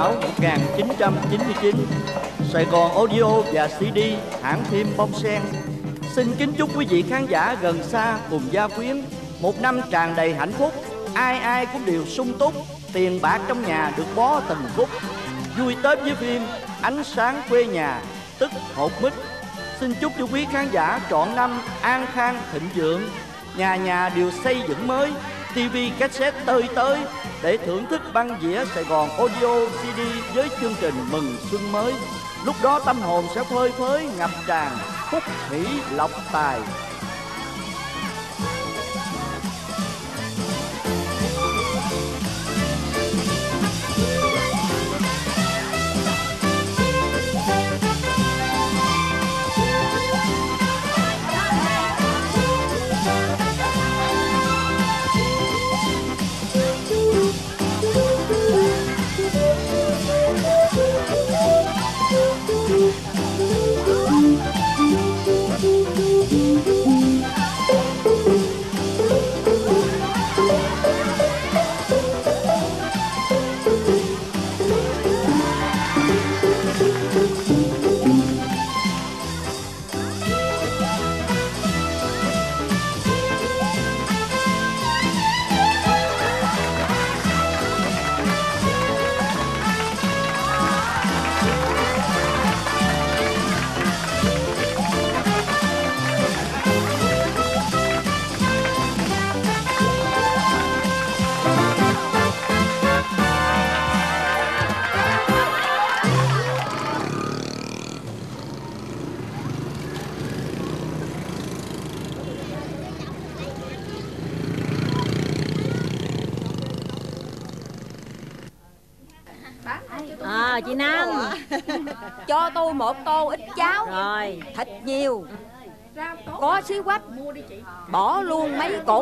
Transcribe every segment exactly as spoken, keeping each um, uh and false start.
Mão một nghìn chín trăm chín mươi chín, Sài Gòn Audio và xê đê, hãng phim Bông Sen xin kính chúc quý vị khán giả gần xa cùng gia quyến một năm tràn đầy hạnh phúc, ai ai cũng đều sung túc, tiền bạc trong nhà được bó từng phút, vui Tết với phim Ánh Sáng Quê Nhà, tức Hột Mít. Xin chúc cho quý khán giả trọn năm an khang thịnh vượng, nhà nhà đều xây dựng mới, tivi cassette tơi tới để thưởng thức băng đĩa Sài Gòn Audio xê đê với chương trình Mừng Xuân mới. Lúc đó tâm hồn sẽ phơi phới ngập tràn phúc hỷ lộc tài. À, chị Năm cho tôi một tô ít cháo rồi, thịt nhiều, có xí quách, bỏ luôn mấy củ.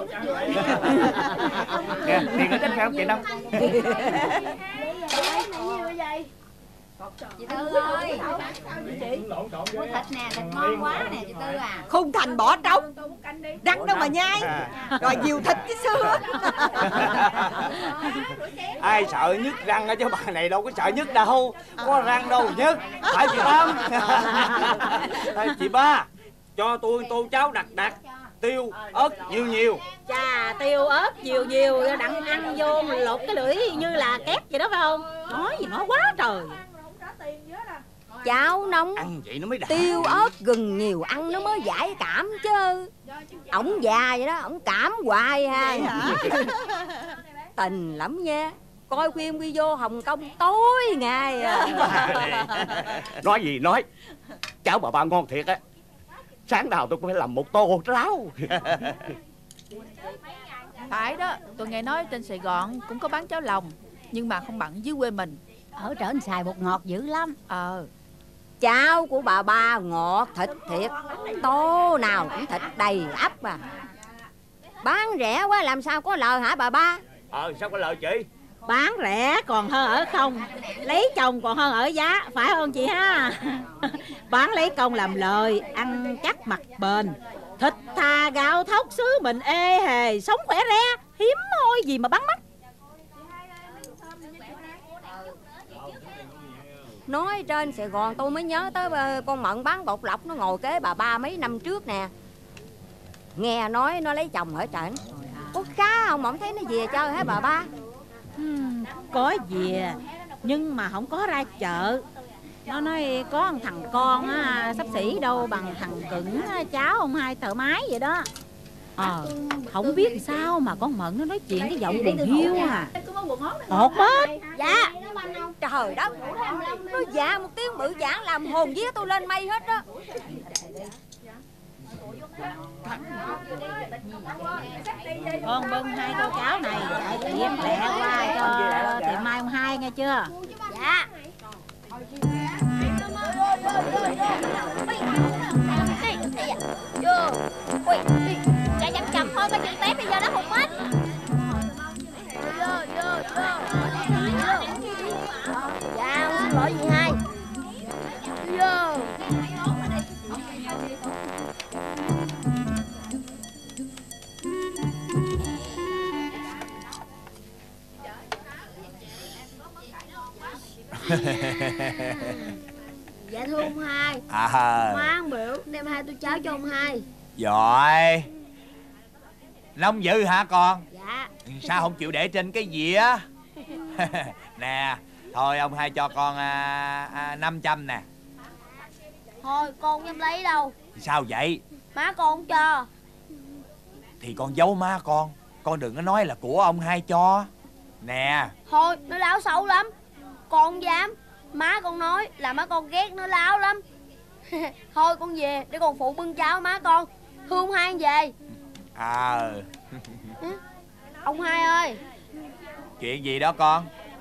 Kìa, tiền có tránh phải không chị Năm? Chị Tư ơi, mua thịt nè, thịt ngon quá nè chị Tư à. Khung thành bỏ trống, răng đâu mà nhai, rồi nhiều thịt chứ xưa. Ai sợ nhức răng chứ bà này đâu có sợ nhức đâu, có răng đâu nhức, phải chị Tâm? Chị Ba, cho tôi tô cháo đặc đặc, tiêu, ớt nhiều nhiều. Chà, tiêu ớt nhiều nhiều, đặng ăn vô lột cái lưỡi như là két vậy đó phải không? Nói gì nói quá trời. Cháo nóng, ăn vậy nó mới đã. Tiêu ớt gừng nhiều ăn nó mới giải cảm chứ. Ổng già vậy đó, ổng cảm hoài ha. Tình lắm nha. Coi phim quy vô Hồng Kông tối ngày à. Nói gì nói, cháo bà Ba ngon thiệt á. Sáng nào tôi cũng phải làm một tô ráo. Phải đó, tôi nghe nói trên Sài Gòn cũng có bán cháo lòng, nhưng mà không bằng dưới quê mình. Ở trển xài bột ngọt dữ lắm. Ờ. Cháo của bà Ba ngọt thịt thiệt, tô nào cũng thịt đầy ắp à. Bán rẻ quá làm sao có lời hả bà Ba? Ờ sao có lời chị? Bán rẻ còn hơn ở không, lấy chồng còn hơn ở giá, phải không chị ha? Bán lấy công làm lời, ăn chắc mặt bền, thịt thà gạo thóc xứ mình ê hề, sống khỏe re, hiếm hoi gì mà bán mắc. Nói trên Sài Gòn tôi mới nhớ tới con Mận bán bột lọc, nó ngồi kế bà Ba mấy năm trước nè. Nghe nói nó lấy chồng ở trển. Có khá không mà không thấy nó về chơi hả bà Ba? Hmm, có về nhưng mà không có ra chợ. Nó nói có một thằng con á, sắp xỉ đâu bằng thằng Cửng cháu ông hai thợ máy vậy đó. Ờ, không biết sao mà con Mận nó nói chuyện cái giọng buồn hiu à. Hột hết. Dạ. Trời đất, nó dạ một tiếng bự chảng làm hồn vía tôi lên mây hết đó. Con bưng hai tô cháo này chạy tiệm lẹ qua cho tiệm Mai ông hai nghe chưa? Dạ. Vô. Ui, chạy chậm chậm thôi, có chừng tép bây giờ nó hụt hết. Vô, vô, vô. Dạ, xin lỗi chị hai. Vô. Dạ thưa ông hai. À, Má ăn biểu đem hai tô cháo cho ông hai. giỏi. Nông dữ hả con? Dạ. Sao không chịu để trên cái dĩa? Nè, thôi ông hai cho con à, à, năm trăm nè. Thôi con không dám lấy đâu. Sao vậy? Má con không cho. Thì con giấu má con. Con đừng có nói là của ông hai cho. Nè. Thôi nó láo xấu lắm. Con không dám. Má con nói là má con ghét nó láo lắm. Thôi con về để con phụ bưng cháo má con. Thưa ông hai về. À. Ông hai ơi. Chuyện gì đó con?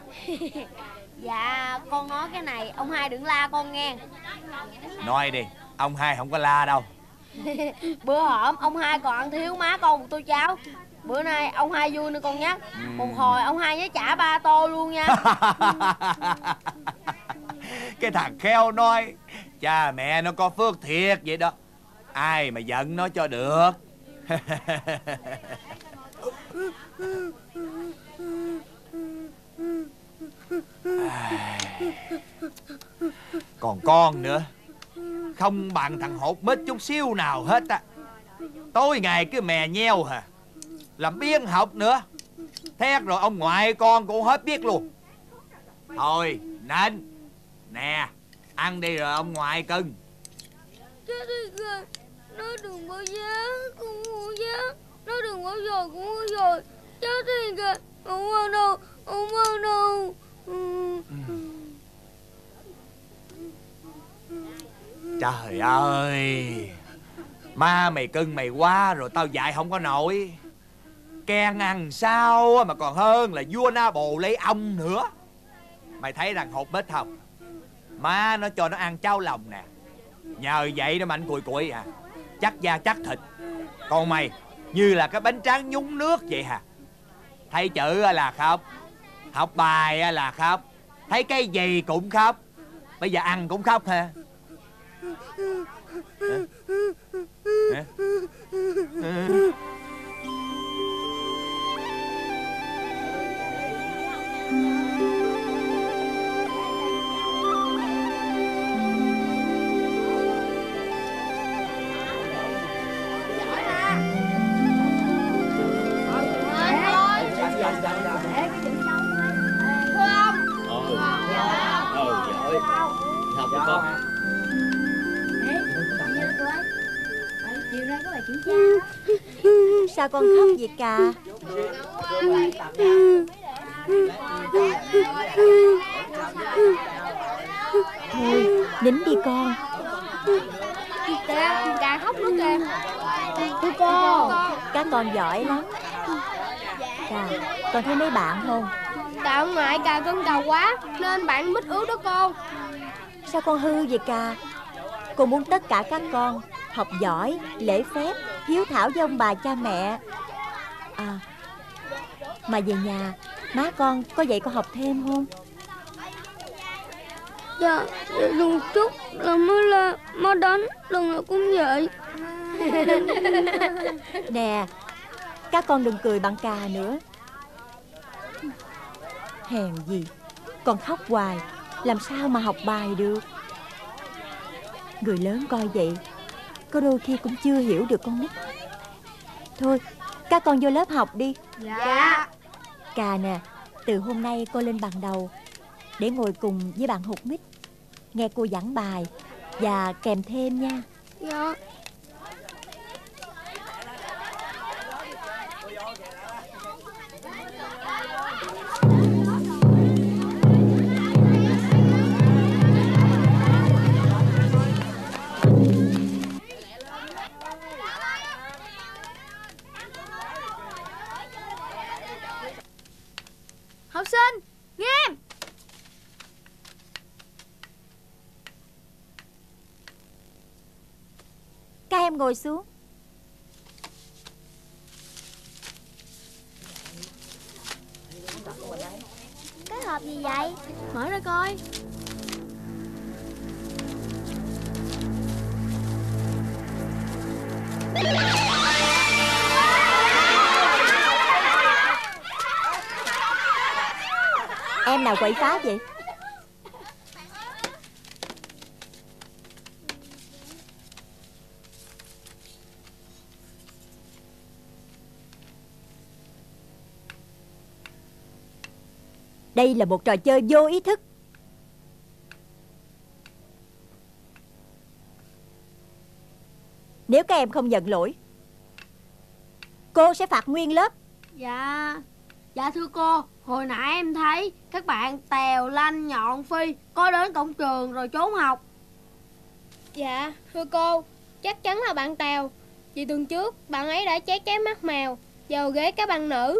Dạ con nói cái này ông hai đừng la con nghe. Nói đi. Ông hai không có la đâu. Bữa hổm ông hai còn ăn thiếu má con một tô cháo. Bữa nay ông hai vui nên con nhắc. ừ. Một hồi ông hai nhớ trả ba tô luôn nha. Cái thằng khéo nói. Cha mẹ nó có phước thiệt vậy đó. Ai mà giận nó cho được. Còn con nữa, không bằng thằng hột mít chút xíu nào hết á. Tối ngày cứ mè nheo hả, làm biếng học nữa. Thét rồi ông ngoại con cũng hết biết luôn. Thôi nên nè, ăn đi rồi ông ngoại cưng. Chết đi kìa. Nó đừng có giá. Cũng không giá. Nó đừng có rồi cũng có rồi. Chết đi kìa. Không ăn đâu. Không ăn đâu. ừ. Trời ơi, ma mày cưng mày quá rồi tao dạy không có nổi. Ken ăn sao mà còn hơn là vua Na Bồ lấy ông nữa. Mày thấy thằng hột mít không? Má nó cho nó ăn cháo lòng nè. Nhờ vậy nó mạnh cùi cùi à. Chắc da chắc thịt. Còn mày như là cái bánh tráng nhúng nước vậy hả? Thấy chữ là khóc, học bài là khóc, thấy cái gì cũng khóc. Bây giờ ăn cũng khóc hả? Hả? Hả? Hả? Sao con khóc vậy Cà? Thôi nín đi con. Kìa, Cà khóc nữa kìa. Thưa cô. Các con giỏi lắm. Cà, con thấy mấy bạn không? Cà ông ngoại Cà cưng đầu quá nên bạn mít ướt đó cô. Sao con hư vậy Cà? Cô muốn tất cả các con học giỏi, lễ phép, hiếu thảo với ông bà cha mẹ. À, mà về nhà má con có dạy con học thêm không? Dạ, lần chút là mới là má đánh, lần nào cũng vậy. Nè, các con đừng cười bằng Cà nữa. Hèn gì, con khóc hoài, làm sao mà học bài được. Người lớn coi vậy, có đôi khi cũng chưa hiểu được con nít. Thôi, các con vô lớp học đi. Dạ. Cà nè, từ hôm nay cô lên bàn đầu để ngồi cùng với bạn hột mít, nghe cô giảng bài và kèm thêm nha. Dạ. Học sinh, nghe. Các em ngồi xuống. Cái hộp gì vậy? Mở ra coi. Em nào quậy phá vậy? Đây là một trò chơi vô ý thức. Nếu các em không nhận lỗi, cô sẽ phạt nguyên lớp. Dạ Dạ thưa cô, hồi nãy em thấy các bạn Tèo, Lanh, Nhọn, Phi có đến cổng trường rồi trốn học. Dạ thưa cô, chắc chắn là bạn Tèo. Vì tuần trước bạn ấy đã cháy cái mắt mèo vào ghế các bạn nữ.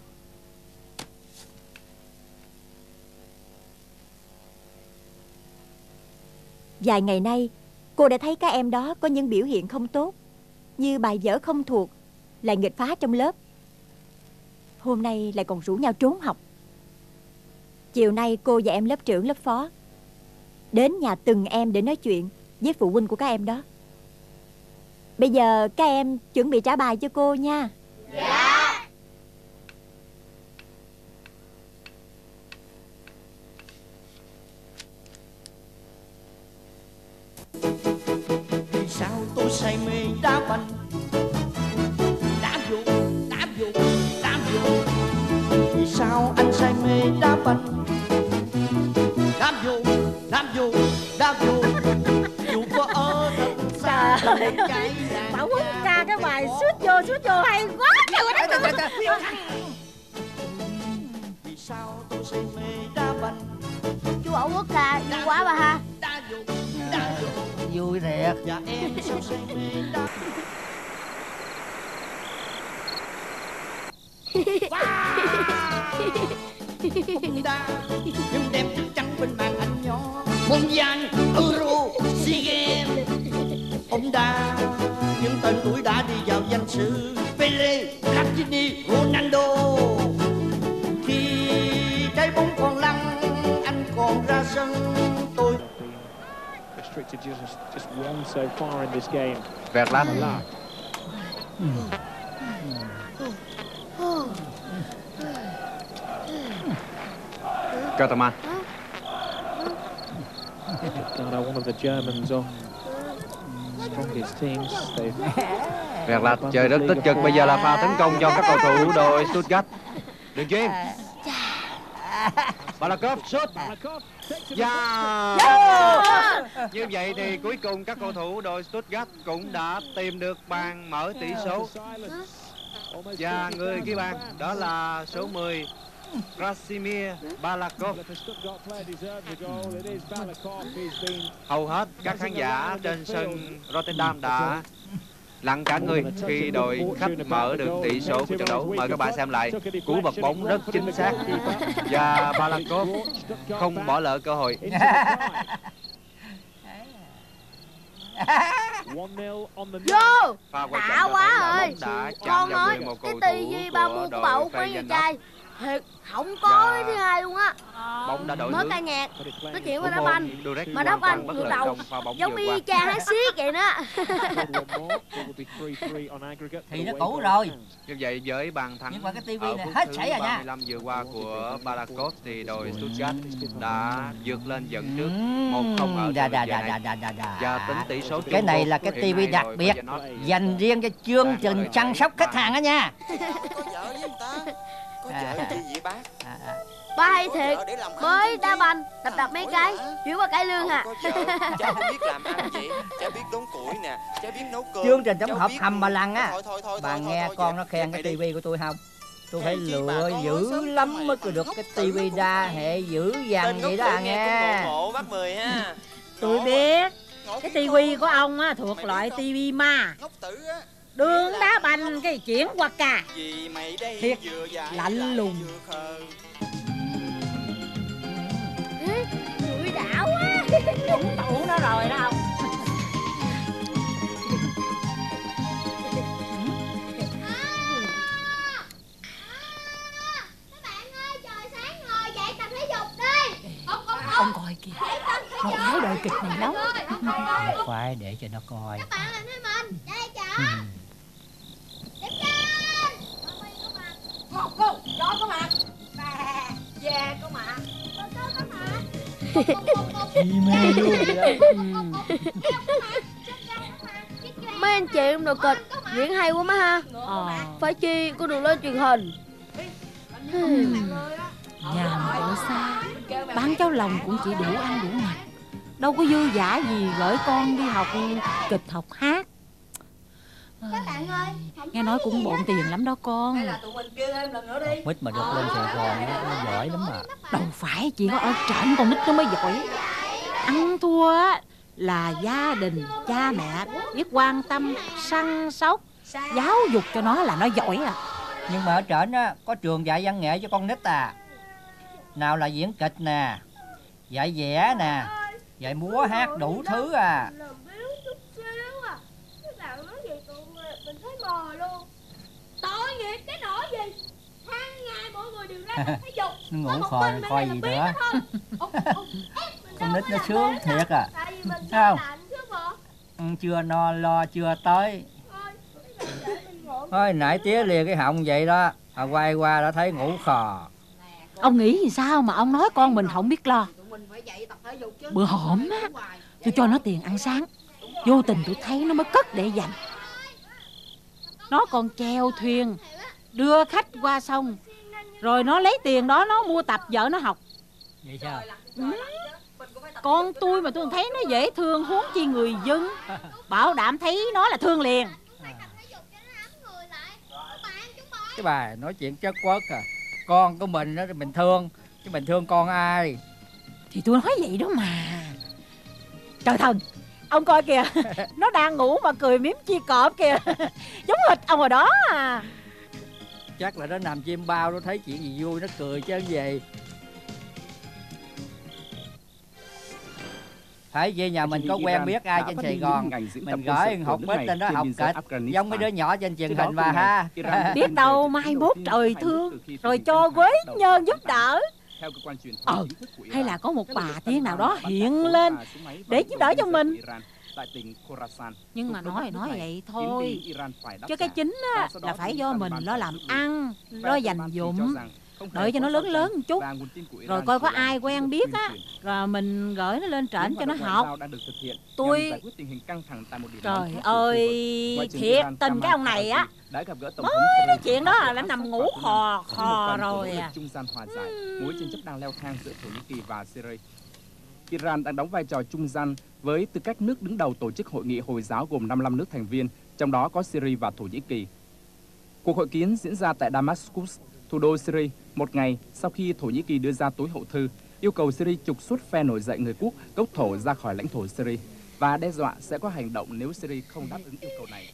Vài ngày nay, cô đã thấy các em đó có những biểu hiện không tốt, như bài vở không thuộc, lại nghịch phá trong lớp. Hôm nay lại còn rủ nhau trốn học. Chiều nay cô và em lớp trưởng lớp phó đến nhà từng em để nói chuyện với phụ huynh của các em đó. Bây giờ các em chuẩn bị trả bài cho cô nha. Dạ. Vì sao tôi say mê đá banh, đá vô, đá vô, đá vô. Vì sao anh say mê đá banh, đá vô, đá vô, đá vô. Dù có ở thật xa Trời ơi, Bảo Quốc ca cái bài sút vô sút vô hay quá trời đất. Vì sao tôi say mê đá banh. Chú Bảo Quốc ca vui quá bà ha. Đá vô, đá vô. Vui thiệt. Và em sao say mê đá. Bóng đá nhưng đẹp chắc chắn bên màn ảnh nhỏ. Môn danh Euro SEA Games. Bóng đá những tên tuổi đã đi vào danh sử. Pele, Platini, Ronaldo. Khi trái bóng còn lăn, anh còn ra sân tôi. Vẹt lắm. Kautaman. Vẹt lạch chơi rất tích cực. Bây giờ là pha tấn công cho các cầu thủ đội Stuttgart. Đường chuyền. Balakov sút. Và như vậy thì cuối cùng các cầu thủ đội Stuttgart cũng đã tìm được bàn mở tỷ số. Và người ghi bàn đó là số mười Krasimir Balakov. Hầu hết các khán giả trên sân Rotterdam đã lặng cả người khi đội khách mở được tỷ số của trận đấu. Mời các bạn xem lại cú bật bóng rất chính xác và Balakov không bỏ lỡ cơ hội. Vô đã quá rồi. Con nói cái tivi ba mua của bậu mấy người trai thiệt không có cái thứ hai luôn á. Bóng đã đổi mới hướng. ca nhạc nói chuyện với đá banh mà đá banh ngược đầu giống y cha hát xiết vậy đó. Thì nó cũ rồi. Như vậy với bàn thắng nhưng mà cái tivi ở này phút hết thứ sảy rồi ba nha. mươi lăm vừa qua của Balakov thì đội Stuttgart đã vượt lên dẫn trước một không ở Đà, thời đà, giờ đà, này. đà, đà, đà, đà. Và tính tỷ số Cái này là cái tivi đặc biệt dành riêng cho chương trình chăm sóc khách hàng đó nha. Có vợ với người ta. Có vợ gì vậy bác? Ba hay thiệt, mới đá banh đập đập mấy cái chuyển qua cải lương à. Cháu không biết làm ăn gì, cháu biết đốn củi nè, cháu biết nấu cơm. Chương trình tổng hợp hầm bà lằng á. Thôi, thôi, thôi, Bà thôi, nghe thôi, con thôi, nó khen cái đi. tivi của tôi không? Tôi phải Hèn chi lựa bà con dữ nói lắm sớm mới mày được khóc cái tử tivi lúc đa này. hệ dữ Tên dằn ngốc vậy đó tử à nghe nghe. cũng ngộ ngộ bác Mười ha. Tôi biết cái tivi của ông á thuộc loại tivi ma. Ngốc tử á. Đường đá banh cái chuyển qua cà. Vì mày đây Thiệt vừa dại lạnh lại lùng. vừa khờ. Người đảo quá. Trúng tủ nó rồi đó ông. Ông coi kìa, nó khoái đời kịch này lắm. Khoái để cho nó coi. Các bạn làm thêm mình, ra đây chờ. Ừ. Điểm trên. Cô, cô, chó có mặt. Bà, về có mặt. Cô có mặt. Chi mê luôn vậy đó. Mấy anh chị trong đội kịch diễn hay quá má ha. Ờ. Phải chi có được lên truyền hình. Nhà mà ở xa, bán cháo lòng cũng chỉ đủ ăn đủ mặc, đâu có dư dả gì gửi con đi học kịch học hát. Các bạn ơi, Nghe nói cũng bộn tiền lắm đó con. Học mít mà được lên Sài Gòn nó giỏi lắm mà. Đâu phải chỉ có ở trển con nít nó mới giỏi. Ăn thua á là gia đình, cha mẹ biết quan tâm, săn sóc, giáo dục cho nó là nó giỏi à. Nhưng mà ở trển á có trường dạy văn nghệ cho con nít à. Nào là diễn kịch nè, dạy vẽ nè, dạy múa hát đủ thứ à. Tội nghiệp cái nỗi gì. Hàng ngày mọi người đều ra thể dục. Ngủ khò rồi coi gì nữa. Con nít nó sướng thiệt à. Thấy không? Chưa no lo chưa tới. Thôi nãy tía lìa cái họng vậy đó, à, quay qua đã thấy ngủ khò. Ông nghĩ gì sao mà ông nói con mình không biết lo. Bữa hổm á, tôi cho nó tiền ăn sáng, vô tình tôi thấy nó mới cất để dành. Nó còn chèo thuyền đưa khách qua sông, rồi nó lấy tiền đó nó mua tập vợ nó học. Vậy sao? Ừ. Con tôi mà tôi thấy nó dễ thương, huống chi người dân. Bảo đảm thấy nó là thương liền. Cái bà nói chuyện chất quất à. Con của mình đó mình thương, chứ mình thương con ai? Thì tôi nói vậy đó mà. Trời thần, ông coi kìa. Nó đang ngủ mà cười miếm chi cọp kìa. Giống hệt ông rồi đó à. Chắc là nó nằm chim bao, nó thấy chuyện gì vui nó cười chứ gì. Phải về nhà mình có quen biết ai trên Sài Gòn, mình gửi học mít lên đó học kịch giống mấy đứa nhỏ trên truyền hình bà ha. Biết đâu mai mốt trời thương rồi cho Quế Nhơn giúp đỡ. Ờ, hay là có một bà tiên nào đó hiện lên để giúp đỡ cho mình. Nhưng mà nói thì nói vậy thôi, chứ cái chính á, là phải do mình lo làm ăn, lo dành dụm, đợi cho nó lớn lớn một chút, rồi coi có ai quen biết á, rồi mình gửi nó lên trển cho nó học. Tôi trời ơi, thiệt tình cái ông này á, mới nói chuyện đó là nằm ngủ khò khò rồi à. Mối tranh chấp đang leo thang giữa Thổ Nhĩ Kỳ và Syria. Iran đang đóng vai trò trung gian với tư cách nước đứng đầu tổ chức hội nghị Hồi giáo gồm năm mươi lăm nước thành viên, trong đó có Syria và Thổ Nhĩ Kỳ. Cuộc hội kiến diễn ra tại Damascus, thủ đô Syria, một ngày sau khi Thổ Nhĩ Kỳ đưa ra tối hậu thư yêu cầu Syria trục xuất phe nổi dậy người quốc gốc Thổ ra khỏi lãnh thổ Syria và đe dọa sẽ có hành động nếu Syria không đáp ứng yêu cầu này.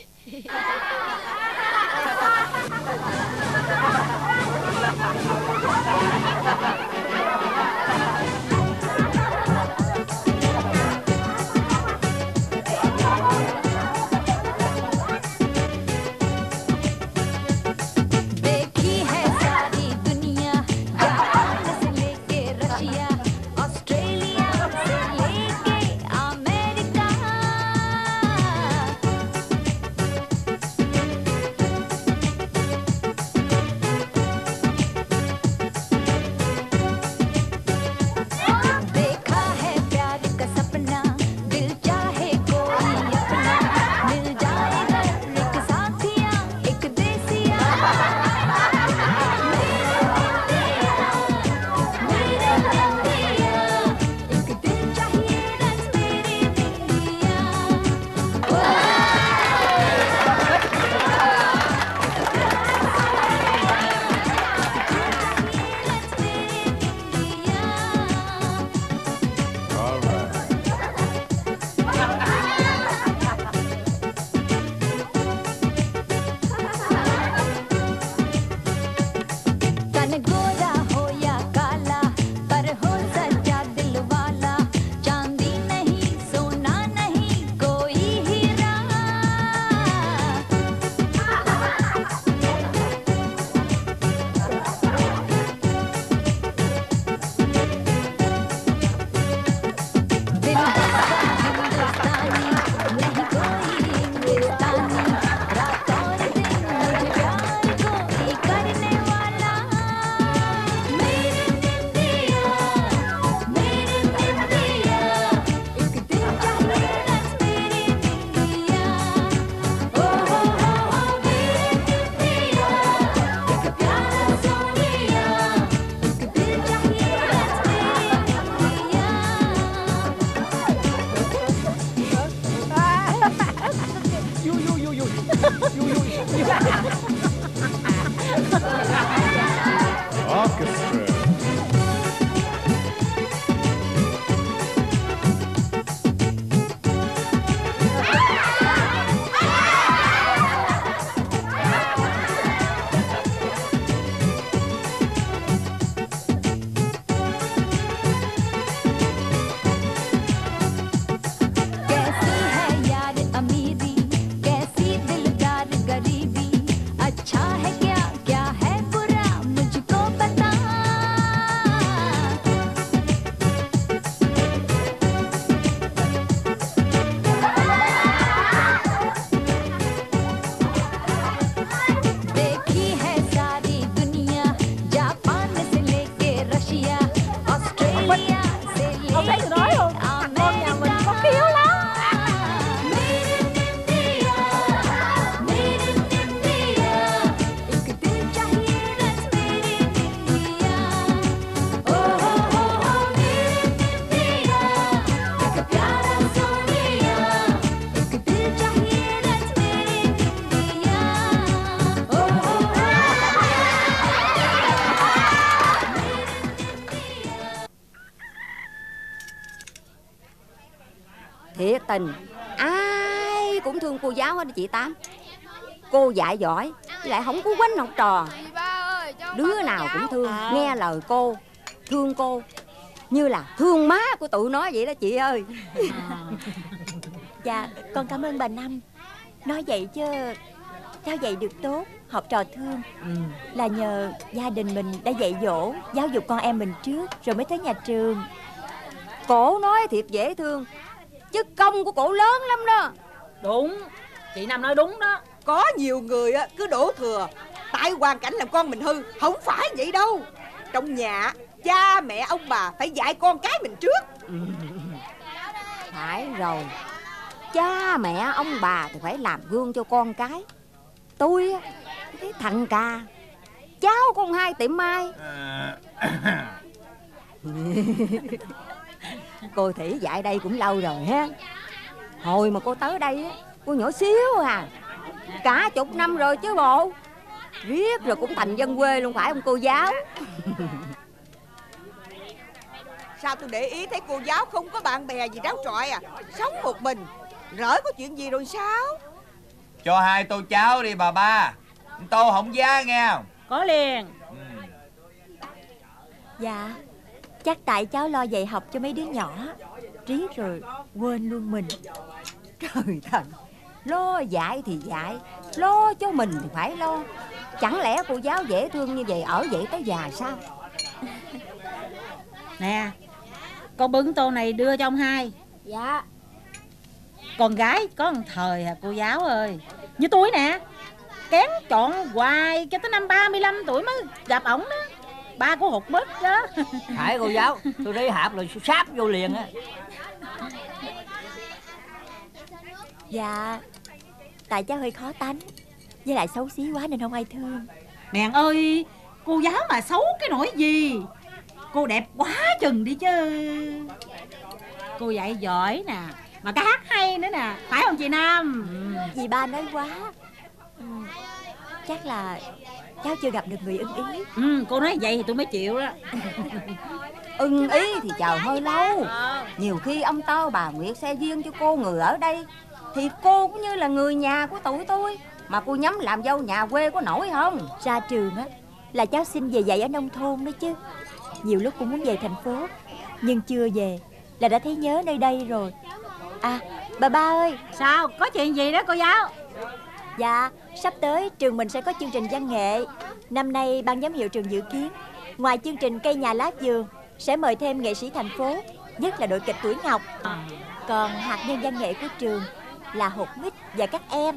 Orchestra. Thiệt tình, ai cũng thương cô giáo hết chị Tám. Cô dạy giỏi, với lại không có quánh học trò. Đứa nào cũng thương, nghe lời cô, thương cô, như là thương má của tụi nó vậy đó chị ơi. Dạ, con cảm ơn bà Năm. Nói vậy chứ sao dạy được tốt, học trò thương. ừ. Là nhờ gia đình mình đã dạy dỗ, giáo dục con em mình trước, rồi mới tới nhà trường. Cổ nói thiệt dễ thương, chứ công của cổ lớn lắm đó. Đúng, chị Năm nói đúng đó. Có nhiều người á cứ đổ thừa tại hoàn cảnh làm con mình hư. Không phải vậy đâu. Trong nhà cha mẹ ông bà phải dạy con cái mình trước. Phải rồi, cha mẹ ông bà thì phải làm gương cho con cái. Tôi á, cái thằng Cà, cháu con hai tiệm mai. Cô Thủy dạy đây cũng lâu rồi ha. Hồi mà cô tới đây á, cô nhỏ xíu à, cả chục năm rồi chứ bộ. Riết rồi cũng thành dân quê luôn phải không cô giáo? Sao tôi để ý thấy cô giáo không có bạn bè gì ráo trọi à? Sống một mình, rỡ có chuyện gì rồi sao? Cho hai tô cháo đi bà ba. Tô không giá nghe. Có liền. ừ. Dạ, chắc tại cháu lo dạy học cho mấy đứa nhỏ, riết rồi quên luôn mình. Trời thần, lo dạy thì dạy, lo cho mình thì phải lo. Chẳng lẽ cô giáo dễ thương như vậy ở vậy tới già sao? Nè, con bưng tô này đưa cho ông hai. Dạ. Con gái có một thời à cô giáo ơi. Như tôi nè, kén chọn hoài cho tới năm ba mươi lăm tuổi mới gặp ổng đó. Ba của hụt mất đó. Phải cô giáo, tôi đi hạp rồi sáp vô liền á. Dạ, tại cháu hơi khó tánh, với lại xấu xí quá nên không ai thương. Mẹ ơi, cô giáo mà xấu cái nỗi gì? Cô đẹp quá chừng đi chứ. Cô dạy giỏi nè, mà cái hát hay nữa nè, phải không chị Nam? ừ. Dì ba nói quá. ừ. Chắc là cháu chưa gặp được người ưng ý. Ừ, cô nói vậy thì tôi mới chịu đó. Ưng ý thì chờ hơi lâu. Nhiều khi ông Tao bà Nguyệt xe duyên cho cô người ở đây, thì cô cũng như là người nhà của tụi tôi. Mà cô nhắm làm dâu nhà quê có nổi không? Ra trường á là cháu xin về dạy ở nông thôn đó chứ. Nhiều lúc cũng muốn về thành phố, nhưng chưa về là đã thấy nhớ nơi đây rồi. À, bà ba ơi. Sao, có chuyện gì đó cô giáo? Dạ, sắp tới trường mình sẽ có chương trình văn nghệ. Năm nay ban giám hiệu trường dự kiến, ngoài chương trình cây nhà lá vườn, sẽ mời thêm nghệ sĩ thành phố, nhất là đội kịch Tuổi Ngọc. Còn hạt nhân văn nghệ của trường là Hột Mít và các em.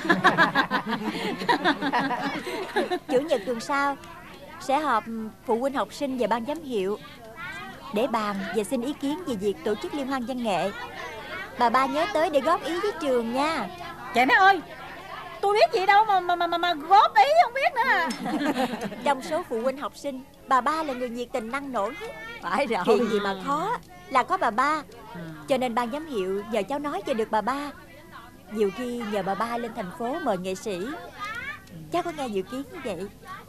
Chủ nhật tuần sau sẽ họp phụ huynh học sinh và ban giám hiệu để bàn và xin ý kiến về việc tổ chức liên hoan văn nghệ. Bà ba nhớ tới để góp ý với trường nha. Chị má ơi, tôi biết gì đâu mà mà mà, mà góp ý không biết nữa. Trong số phụ huynh học sinh, bà ba là người nhiệt tình năng nổ nhất. Phải rồi. Chuyện gì mà khó là có bà ba. Cho nên ban giám hiệu nhờ cháu nói cho được bà ba. Nhiều khi nhờ bà ba lên thành phố mời nghệ sĩ, Cháu có nghe dự kiến như vậy.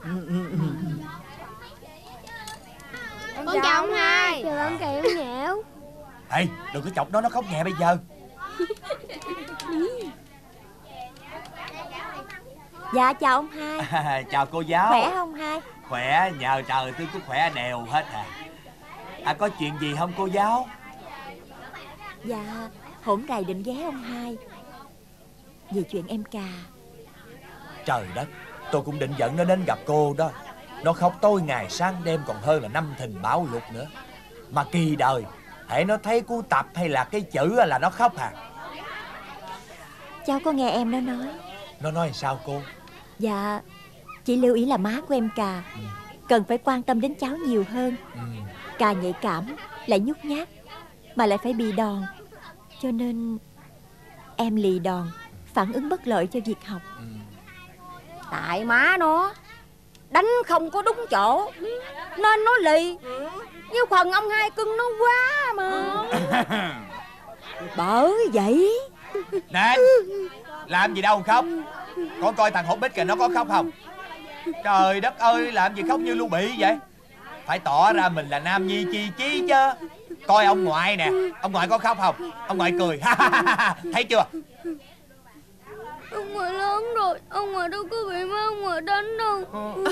Con chào ông hai. Chào ông kẹo nhẽo. Ê, đừng có chọc nó, nó khóc nhẹ bây giờ. Dạ chào ông hai. À, chào cô giáo. Khỏe không hai? Khỏe, nhờ trời tôi cứ khỏe đều hết à. À, có chuyện gì không cô giáo? Dạ, hổn rày định ghé ông hai vì chuyện em cà. Trời đất, tôi cũng định dẫn nó đến gặp cô đó. Nó khóc tối ngày sáng đêm còn hơn là năm thìn bão lụt nữa. Mà kỳ đời, hễ nó thấy cuốn tập hay là cái chữ là nó khóc à. Cháu có nghe em nó nói. Nó nói sao cô? Dạ, chị lưu ý là má của em cà ừ. cần phải quan tâm đến cháu nhiều hơn. ừ. Cà nhạy cảm, lại nhút nhát, mà lại phải bị đòn, cho nên em lì đòn, phản ứng bất lợi cho việc học. ừ. Tại má nó đánh không có đúng chỗ nên nó lì. Như phần ông hai cưng nó quá mà. Bởi vậy. Nè, làm gì đâu khóc. Con coi thằng hổ bích kìa, nó có khóc không? Trời đất ơi, làm gì khóc như Lưu Bị vậy? Phải tỏ ra mình là nam nhi chi chí chứ. Coi ông ngoại nè, ông ngoại có khóc không? Ông ngoại cười. Thấy chưa? Ông ngoại lớn rồi, ông ngoại đâu có bị má ông ngoại đánh đâu.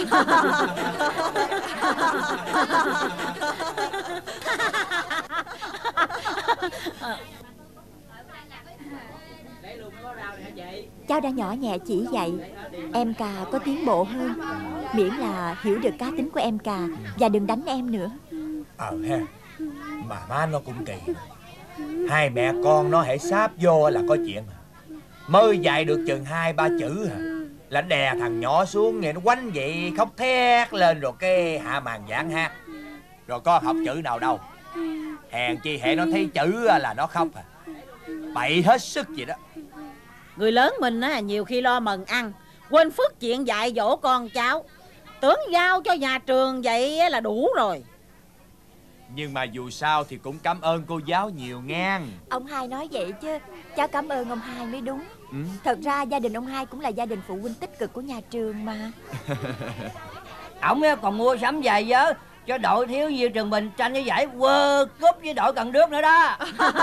Cháu đã nhỏ nhẹ chỉ dạy em cà có tiến bộ hơn, miễn là hiểu được cá tính của em cà và đừng đánh em nữa. Ờ ha, mà má nó cũng kỳ. Hai mẹ con nó hãy sáp vô là có chuyện. Mới dạy được chừng hai ba chữ hả, là đè thằng nhỏ xuống, nghe nó quánh vậy khóc thét lên, rồi cái hạ màn giảng hát. Rồi có học chữ nào đâu. Hèn chi hễ nó thấy chữ là nó khóc à. Bậy hết sức vậy đó. Người lớn mình á, nhiều khi lo mần ăn, quên phước chuyện dạy dỗ con cháu. Tưởng giao cho nhà trường vậy là đủ rồi. Nhưng mà dù sao thì cũng cảm ơn cô giáo nhiều ngang. Ông hai nói vậy chứ cháu cảm ơn ông hai mới đúng. ừ? Thật ra gia đình ông hai cũng là gia đình phụ huynh tích cực của nhà trường mà. Ông còn mua sắm giày vớ cho đội thiếu nhi trường mình tranh cái giải World Cup với đội Cần Đước nữa đó.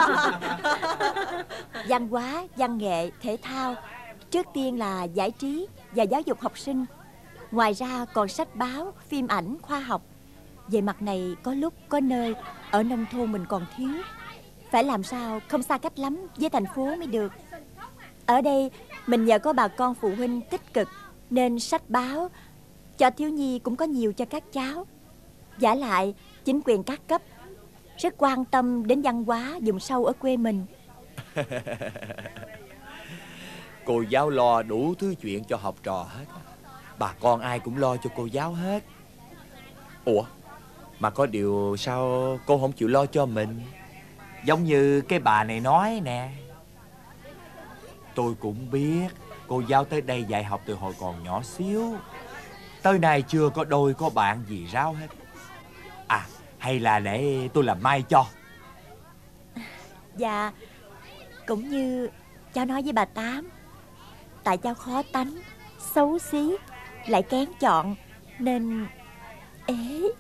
Văn hóa, văn nghệ, thể thao, trước tiên là giải trí và giáo dục học sinh. Ngoài ra còn sách báo, phim ảnh, khoa học. Về mặt này có lúc có nơi ở nông thôn mình còn thiếu. Phải làm sao không xa cách lắm với thành phố mới được. Ở đây mình nhờ có bà con phụ huynh tích cực nên sách báo cho thiếu nhi cũng có nhiều cho các cháu. Vả lại chính quyền các cấp rất quan tâm đến văn hóa vùng sâu ở quê mình. Cô giáo lo đủ thứ chuyện cho học trò hết. Bà con ai cũng lo cho cô giáo hết. Ủa, mà có điều sao cô không chịu lo cho mình? Giống như cái bà này nói nè. Tôi cũng biết cô giáo tới đây dạy học từ hồi còn nhỏ xíu, tới nay chưa có đôi có bạn gì ráo hết. À, hay là để tôi làm mai cho. Dạ, cũng như cháu nói với bà Tám, tại cháu khó tánh, xấu xí, lại kén chọn nên ế.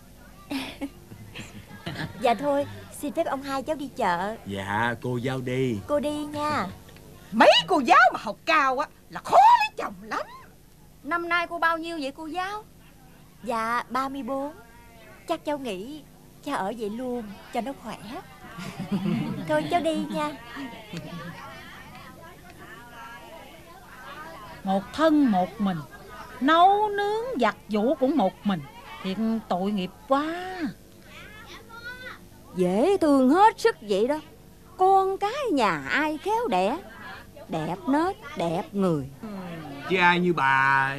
Dạ thôi, xin phép ông hai cháu đi chợ. Dạ, cô giáo đi. Cô đi nha. Mấy cô giáo mà học cao á là khó lấy chồng lắm. Năm nay cô bao nhiêu vậy cô giáo? Dạ, ba mươi bốn. Chắc cháu nghĩ cháu ở vậy luôn cho nó khỏe. Thôi cháu đi nha. Một thân một mình, nấu nướng giặt giũ cũng một mình, thiệt tội nghiệp quá. Dễ thương hết sức vậy đó. Con cái nhà ai khéo đẻ, đẹp nết, đẹp người. Chứ ai như bà.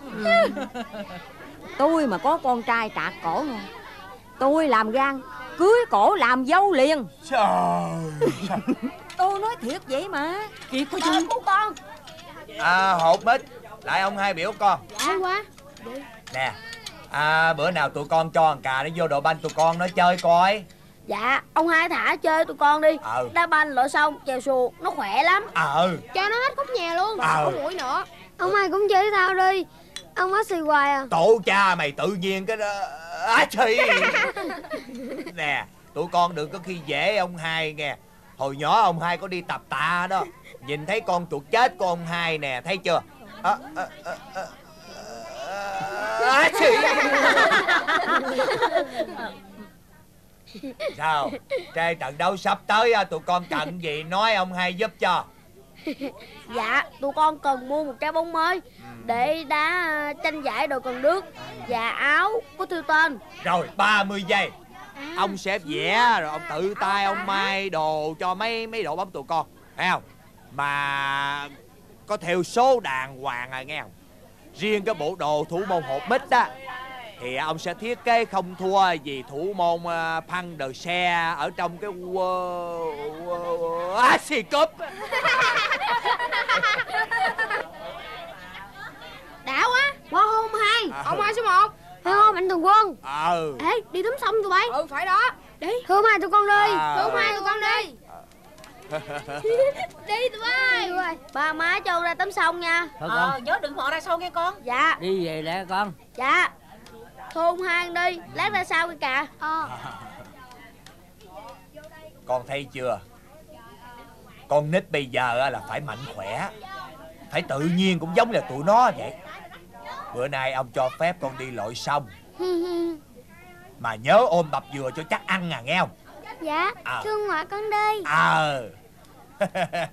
Tôi mà có con trai trạc cổ nè, tôi làm gan cưới cổ làm dâu liền. Trời. Tôi nói thiệt vậy mà. Chị có chung của con. À, hột bích, lại ông hai biểu con. Dạ quá. Nè, à, bữa nào tụi con cho thằng Cà nó vô đội banh tụi con nó chơi coi. Dạ, ông hai thả chơi tụi con đi. Ừ. Đá banh lội xong, chèo xuồng, nó khỏe lắm. Ờ. Cho nó hết khúc nhà luôn, ờ. không mũi nữa. Ông hai cũng chơi thể thao đi. Ông á xì hoài à? Tổ cha mày tự nhiên cái đó. Á xì. Nè, tụi con đừng có khi dễ ông hai nghe. Hồi nhỏ ông hai có đi tập tạ đó, nhìn thấy con chuột chết của ông hai nè, thấy chưa? À, à, à, à, à, xì. Sao? Trên trận đấu sắp tới tụi con cần gì nói ông hai giúp cho. Dạ, tụi con cần mua một trái bóng mới để đá tranh giải đội cần nước và áo có thư tên. Rồi ba mươi giây ông sẽ vẽ rồi ông tự tay ông may đồ cho mấy mấy đội bóng tụi con, thấy không? Mà có theo số đàng hoàng à nghe không? Riêng cái bộ đồ thủ môn hộp mít á thì ông sẽ thiết kế không thua vì thủ môn uh, Phan Đờ Xe ở trong cái World uh, Asia Cup. Đã quá. Wow, ông hai. À, ông hai số một. Thấy không, Mạnh Thường Quân? Ừ. Ê, đi tắm sông tụi bay. Ừ, phải đó. Đi. Thưa hai tụi con đi. À. Thưa hai tụi con đi. Đi tụi bay. Ba má cho ra tắm sông nha. Thôi con. Ờ, nhớ đừng mò ra sông nghe con. Dạ. Đi về lẹ con. Dạ. Thôi ông hai đi, lát ra sau cái cà. Ờ. Con thấy chưa? Con nít bây giờ là phải mạnh khỏe, phải tự nhiên cũng giống là tụi nó vậy. Bữa nay ông cho phép con đi lội sông, mà nhớ ôm bắp dừa cho chắc ăn à nghe không? Dạ, à. Thương ngoại con đi. Ờ à.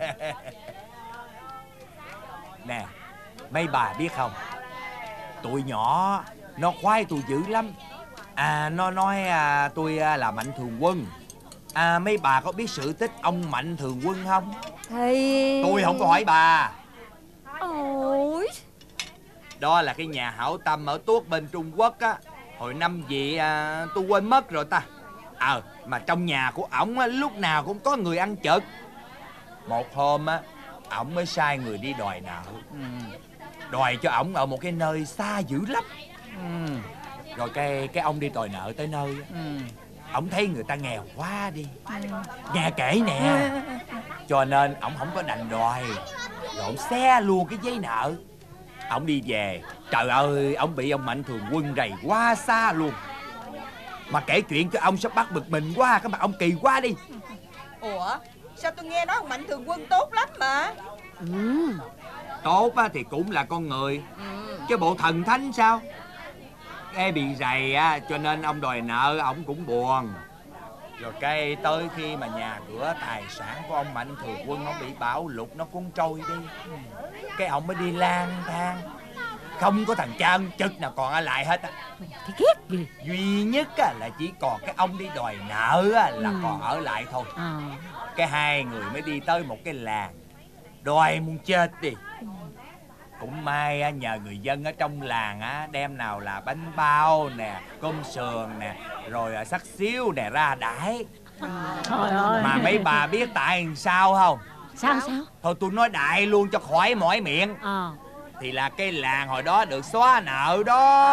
Nè, mấy bà biết không, tụi nhỏ nó khoái tôi dữ lắm. À, nó nói à, tôi à, là Mạnh Thường Quân. À, mấy bà có biết sự tích ông Mạnh Thường Quân không? Thì... Tôi không có hỏi bà. Ôi. Đó là cái nhà hảo tâm ở Tuốt bên Trung Quốc á. Hồi năm gì à, tôi quên mất rồi ta. Ờ, à, mà trong nhà của ổng á, lúc nào cũng có người ăn chực. Một hôm á, ổng mới sai người đi đòi nợ. ừ. Đòi cho ổng ở một cái nơi xa dữ lắm. ừ. Rồi cái cái ông đi đòi nợ tới nơi á, ừ. ổng thấy người ta nghèo quá đi. ừ. Nghe kể nè. Cho nên ổng không có đành đòi, rồi ổng xé luôn cái giấy nợ. Ổng đi về, trời ơi, ổng bị ông Mạnh Thường Quân rầy quá xa luôn. Mà kể chuyện cho ông sắp bắt bực mình quá, cái mặt ông kỳ quá đi. Ủa, sao tôi nghe nói ông Mạnh Thường Quân tốt lắm mà. ừ. Tốt á thì cũng là con người, ừ. chứ bộ thần thánh sao? Cái bị rầy á, cho nên ông đòi nợ, ổng cũng buồn. Rồi cái tới khi mà nhà cửa tài sản của ông Mạnh Thường Quân nó bị bão lụt, nó cuốn trôi đi. Cái ông mới đi lang thang, không có thằng cha ông Trực nào còn ở lại hết á. Thì ghét gì. Duy nhất á, là chỉ còn cái ông đi đòi nợ á, là ừ. còn ở lại thôi. à. Cái hai người mới đi tới một cái làng, đòi muốn chết đi. Cũng may á, nhờ người dân ở trong làng á, đem nào là bánh bao nè, cơm sườn nè, rồi sắc xíu nè ra đãi. Trời ơi. Mà mấy bà biết tại sao không? Sao sao? Thôi tôi nói đại luôn cho khỏi mỏi miệng. à. Thì là cái làng hồi đó được xóa nợ đó.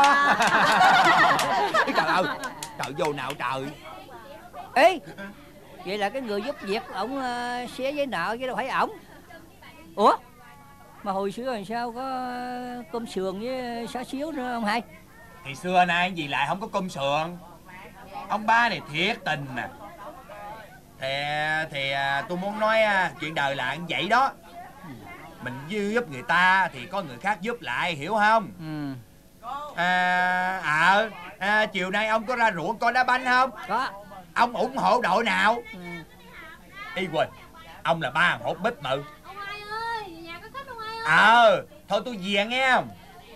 Trời ơi, trời vô nào trời. Ê, vậy là cái người giúp việc ổng uh, xé giấy nợ chứ đâu phải ổng. Ủa, mà hồi xưa làm sao có cơm sườn với xá xíu nữa không hai? Thì xưa nay gì lại không có cơm sườn. Ông ba này thiệt tình nè. Thì, thì tôi muốn nói chuyện đời là như vậy đó. Mình giúp người ta thì có người khác giúp lại, hiểu không? ừ. À, à, à chiều nay ông có ra ruộng coi đá banh không? Có. Ông ủng hộ đội nào? ừ. Y Quỳnh, ông là ba hột bít mự. Ông hai ơi, nhà có khách ông hai ơi. Ờ, à, thôi tôi về nghe không?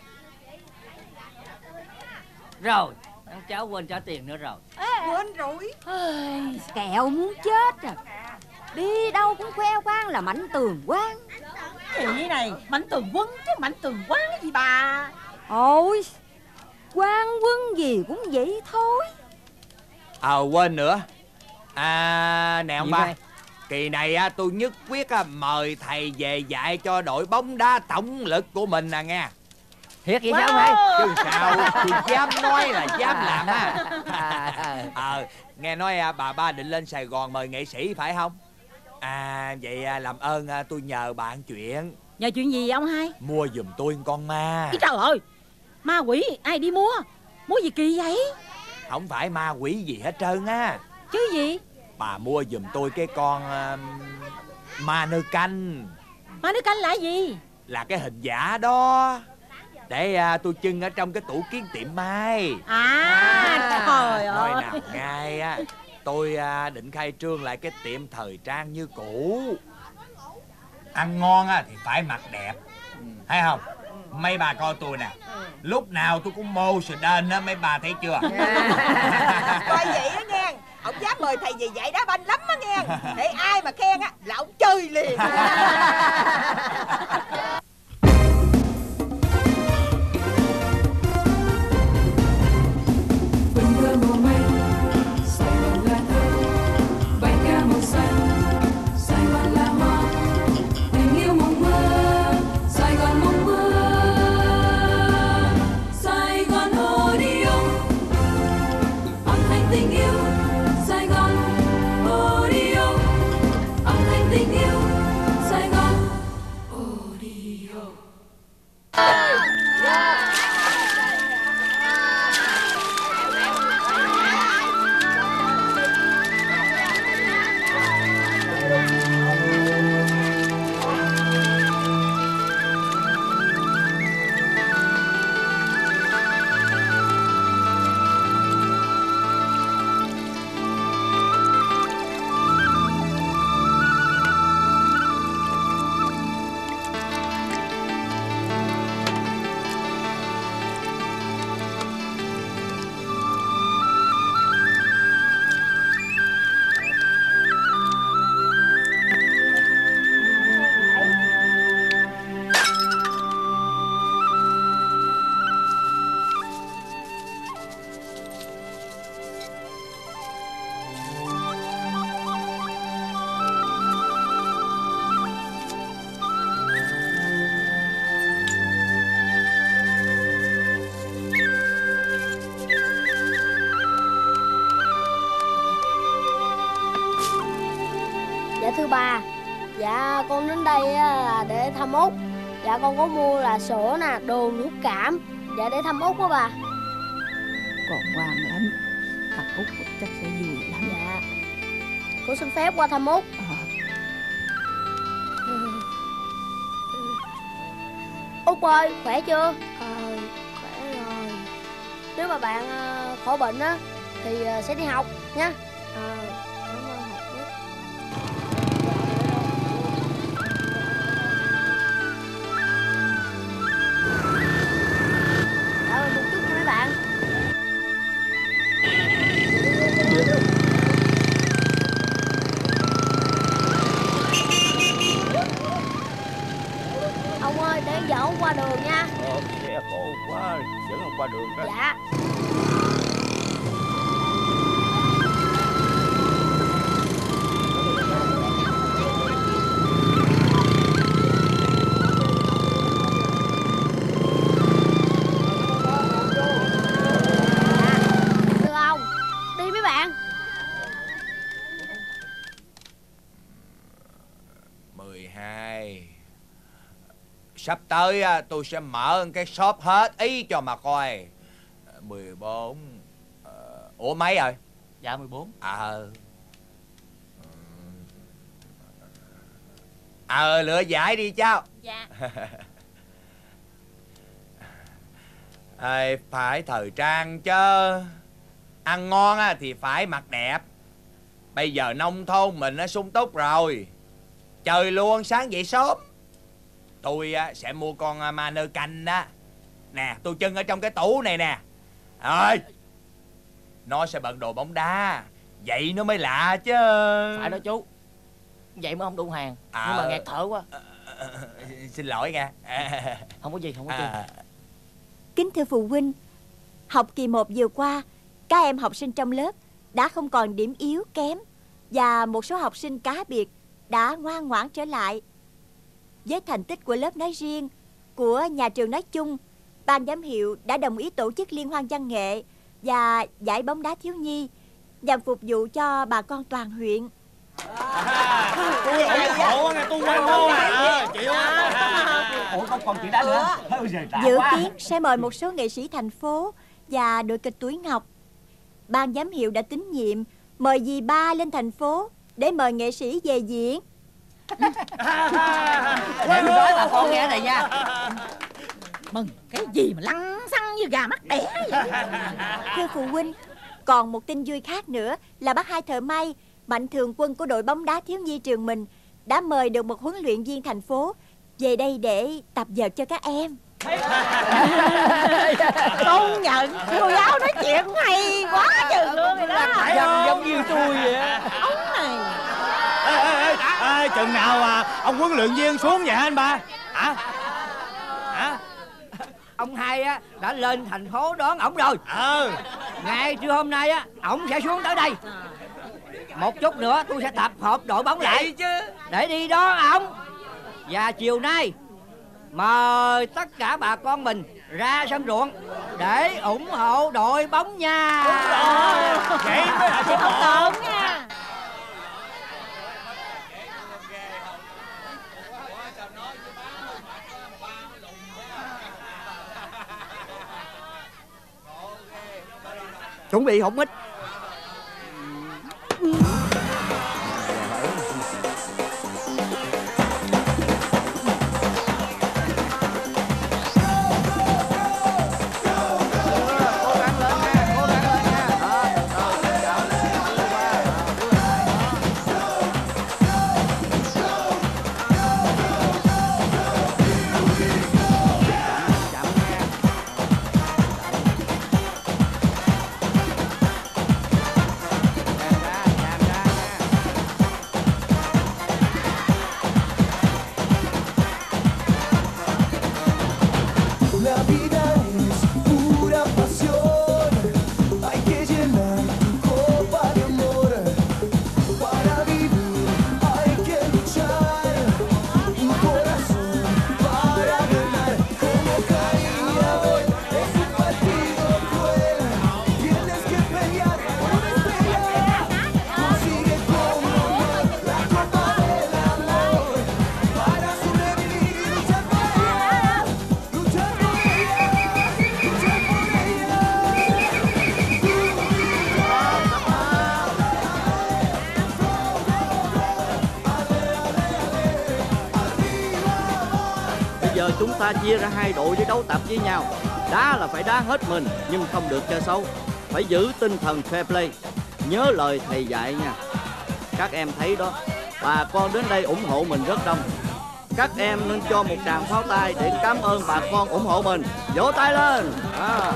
Rồi, ông cháu quên trả tiền nữa rồi. Ê, quên rồi. Kẹo muốn chết à. Đi đâu cũng khoe khoang là Mạnh Tường Quang. Chị này, Mạnh Tường Quân chứ Mạnh Tường Quang gì bà. Ôi, Quang Quân gì cũng vậy thôi. Ờ, à, quên nữa. À, nè ông ba, kỳ này á, tôi nhất quyết á, mời thầy về dạy cho đội bóng đá tổng lực của mình nè nghe. Thiệt vậy wow. Sao mày? Chứ sao, tôi dám nói là dám làm á. Ờ, nghe nói à, bà ba định lên Sài Gòn mời nghệ sĩ phải không? À, vậy à, làm ơn à, tôi nhờ bạn chuyện. Nhờ chuyện gì ông hai? Mua giùm tôi con ma. Cái trời ơi, Ma quỷ ai đi mua? Mua gì kỳ vậy? Không phải ma quỷ gì hết trơn á. Chứ gì? Bà mua giùm tôi cái con uh, ma nơ canh. Ma nơ canh là gì? Là cái hình giả đó, để uh, tôi trưng ở trong cái tủ kiến tiệm mai. À, trời ơi. Thôi nào ngay á, tôi uh, định khai trương lại cái tiệm thời trang như cũ. Ăn ngon á thì phải mặc đẹp, thấy không? Mấy bà coi tôi nè, lúc nào tôi cũng mô sờ đên á, mấy bà thấy chưa? Coi vậy á nghe, ông dám mời thầy về dạy đá banh lắm á nghe. Để ai mà khen á là ông chơi liền. Dạ thưa bà, dạ con đến đây là để thăm Út. Dạ con có mua là sữa nè, đường, nước cảm. Dạ để thăm Út đó bà. Còn ngoan lắm, thằng Út chắc sẽ vui lắm. Dạ, con xin phép qua thăm Út. À. Út ơi, khỏe chưa? Ờ, khỏe rồi. Nếu mà bạn uh, khỏi bệnh á thì uh, sẽ đi học nha. Ờ, cảm ơn học Út. Đợi mình một chút nha mấy bạn. Ông ơi, để dẫn ông qua đường nha. Ờ, xe khổ quá, dẫn ông qua đường đó. Dạ. Thưa ông, đi mấy bạn. mười hai. Sắp tới á, tôi sẽ mở cái shop hết ý cho mà coi. mười bốn. Ủa mấy rồi? Dạ mười bốn. Ờ Ờ lựa giải đi cháu. Dạ. Ê, phải thời trang chứ. Ăn ngon á, thì phải mặc đẹp. Bây giờ nông thôn mình nó sung túc rồi. Chơi luôn sáng dậy sớm. Tôi á, sẽ mua con ma nơ canh đó. Nè, tôi trưng ở trong cái tủ này nè. Ơi, nó sẽ bận đồ bóng đá. Vậy nó mới lạ chứ. Phải đó chú. Vậy mới không đủ hàng. À, nhưng mà nghẹt thở quá. à, à, xin lỗi nha. À, không có gì, không có gì. À. Kính thưa phụ huynh, học kỳ một vừa qua, các em học sinh trong lớp đã không còn điểm yếu kém, và một số học sinh cá biệt đã ngoan ngoãn trở lại. Với thành tích của lớp nói riêng, của nhà trường nói chung, ban giám hiệu đã đồng ý tổ chức liên hoan văn nghệ và giải bóng đá thiếu nhi nhằm phục vụ cho bà con toàn huyện. Tôi ủng hộ nghe, tôi hoan hô nè. Chịu. Ủa con còn chuyện đó nữa. Dự kiến sẽ mời một số nghệ sĩ thành phố và đội kịch Tuổi Ngọc. Ban giám hiệu đã tín nhiệm mời dì ba lên thành phố để mời nghệ sĩ về diễn. Để tôi nói bà con nghe này nha. Mừng cái gì mà lăng xăng như gà mắc đẻ vậy? Thưa phụ huynh, còn một tin vui khác nữa là bác Hai Thợ May, mạnh thường quân của đội bóng đá thiếu nhi trường mình, đã mời được một huấn luyện viên thành phố về đây để tập vợt cho các em. Công nhận cô giáo nói chuyện hay quá chừng luôn rồi đó. Giống giống như tôi vậy á. Ông này. Ê, ê, ê, ê, chừng nào à, ông huấn luyện viên xuống vậy anh ba? Hả? Hả? Ông Hai á đã lên thành phố đón ổng rồi. Ừ. Ngày trưa hôm nay á ổng sẽ xuống tới đây. Một chút nữa tôi sẽ tập hợp đội bóng lại chứ để đi đón ổng. Và chiều nay mời tất cả bà con mình ra sân ruộng để ủng hộ đội bóng nha. Đúng rồi. Vậy mới là không tốt nha. Chuẩn bị không ít. Chúng ta chia ra hai đội để đấu tập với nhau. Đá là phải đá hết mình, nhưng không được chơi xấu. Phải giữ tinh thần fair play. Nhớ lời thầy dạy nha. Các em thấy đó, bà con đến đây ủng hộ mình rất đông. Các em nên cho một tràng pháo tay để cảm ơn bà con ủng hộ mình. Vỗ tay lên à.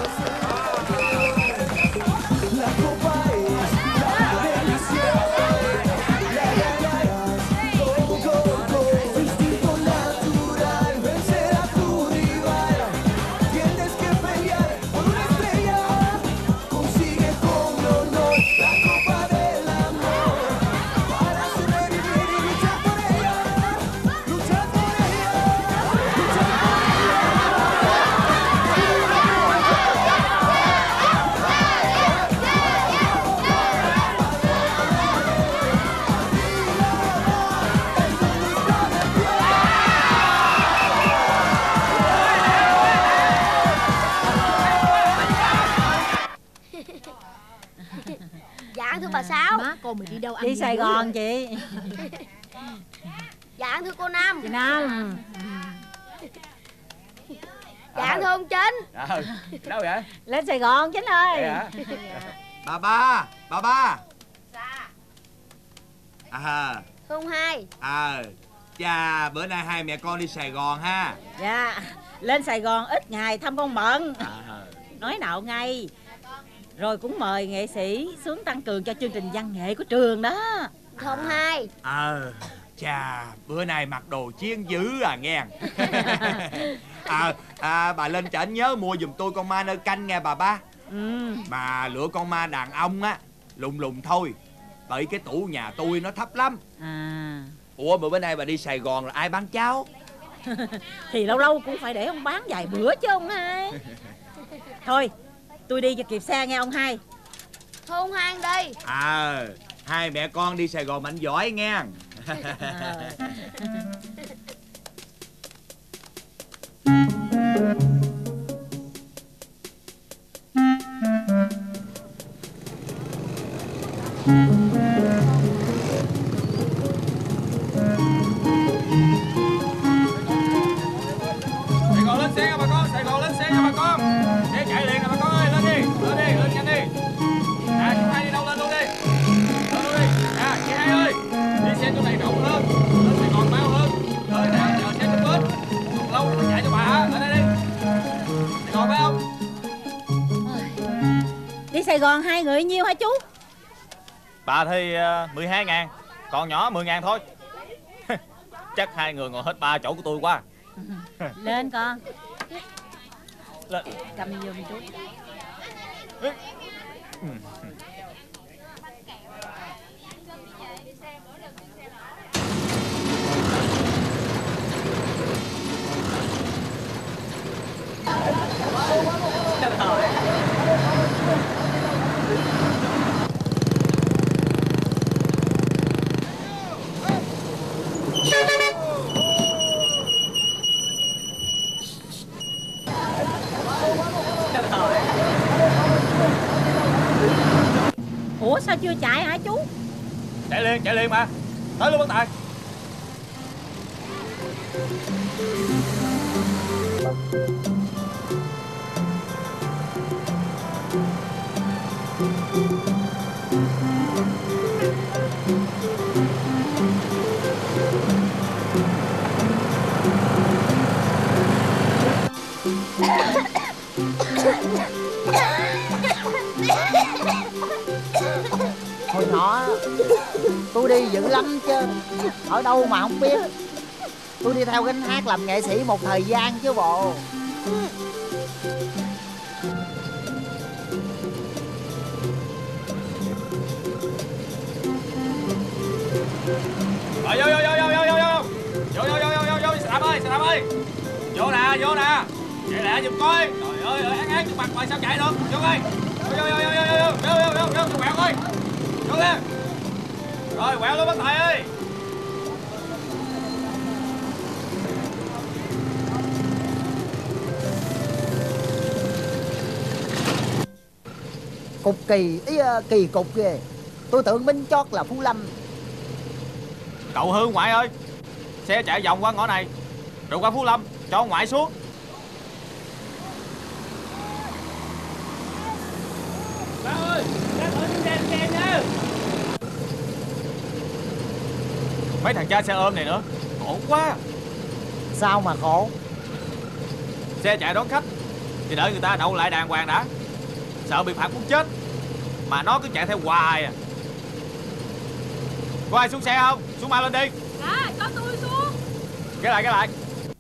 Dạ thưa bà Sáu. Má con mình đi đâu ăn? Đi Sài Gòn chị. Dạ thưa cô Năm. Chị Năm. Dạ thưa ông Chính. Ờ, đâu vậy? Lên Sài Gòn Chính ơi. Bà ba, bà ba. À. Thưa ông Hai. À, chà, bữa nay hai mẹ con đi Sài Gòn ha. Dạ, lên Sài Gòn ít ngày thăm con bận. À. Nói nạo ngay. Rồi cũng mời nghệ sĩ xuống tăng cường cho chương trình văn nghệ của trường đó. Thưa ông Hai. Ờ, à, chà, bữa nay mặc đồ chiến dữ à nghe. À, à, bà lên trển nhớ mua giùm tôi con ma nơ canh nghe bà ba. Ừ. Mà lựa con ma đàn ông á, lùng lùng thôi. Bởi cái tủ nhà tôi nó thấp lắm. À. Ủa mà bữa nay bà đi Sài Gòn là ai bán cháo? Thì lâu lâu cũng phải để ông bán vài bữa chứ ông Hai. Thôi, tôi đi cho kịp xe nghe ông Hai. Thôi ông Hai đi. À, hai mẹ con đi Sài Gòn mạnh giỏi nghe. Sài Gòn lên xe nha bà con, Sài Gòn lên xe nha bà con. Xe chạy liền nè bà con ơi, lên đi, lên đi, lên nhanh đi. À, chú hai đi đâu lên luôn đi. Lên luôn đi. À, chị hai ơi, đi xe chỗ này rộng hơn, lên Sài Gòn mau hơn. Rồi nè, chờ xe trong bến. Còn lâu nó chạy cho bà hả? Lên đây đi. Sài Gòn phải không? Đi Sài Gòn hai người nhiêu hả chú? Bà thì uh, mười hai ngàn, còn nhỏ mười ngàn thôi. Chắc hai người ngồi hết ba chỗ của tôi quá. Lên con. Lên. Cầm giùm chú. Ừ. Ủa sao chưa chạy hả chú? Chạy liền, chạy liền mà. Tới luôn bác Tài. Hồi nhỏ tôi đi dữ lắm chứ, ở đâu mà không biết. Tôi đi theo gánh hát làm nghệ sĩ một thời gian chứ bộ. Rồi vô vô vô vô vô vô vô vô vô vô vô vô xe đạp ơi, xe đạp ơi, vô nè, vô nè, chạy lại giùm coi. Trời ơi ơi, án án trước mặt mày sao chạy được? Vô coi, vô vô vô vô vô vô vô vô vô vô quẹo coi, vô lên. Rồi quẹo luôn bác Tài ơi. Cục kỳ, ý uh, kỳ cục ghê. Tôi tưởng binh chót là Phú Lâm. Cậu Hương ngoại ơi, xe chạy vòng qua ngõ này rồi qua Phú Lâm, cho ngoại xuống. Ba ơi, ra khỏi những đèn đèn nha. Mấy thằng cha xe ôm này nữa, khổ quá. Sao mà khổ? Xe chạy đón khách thì đợi người ta đậu lại đàng hoàng đã, sợ bị phạt muốn chết, mà nó cứ chạy theo hoài à. Có ai xuống xe không? Xuống mau lên đi. À, cho tôi xuống. Cái lại, cái lại.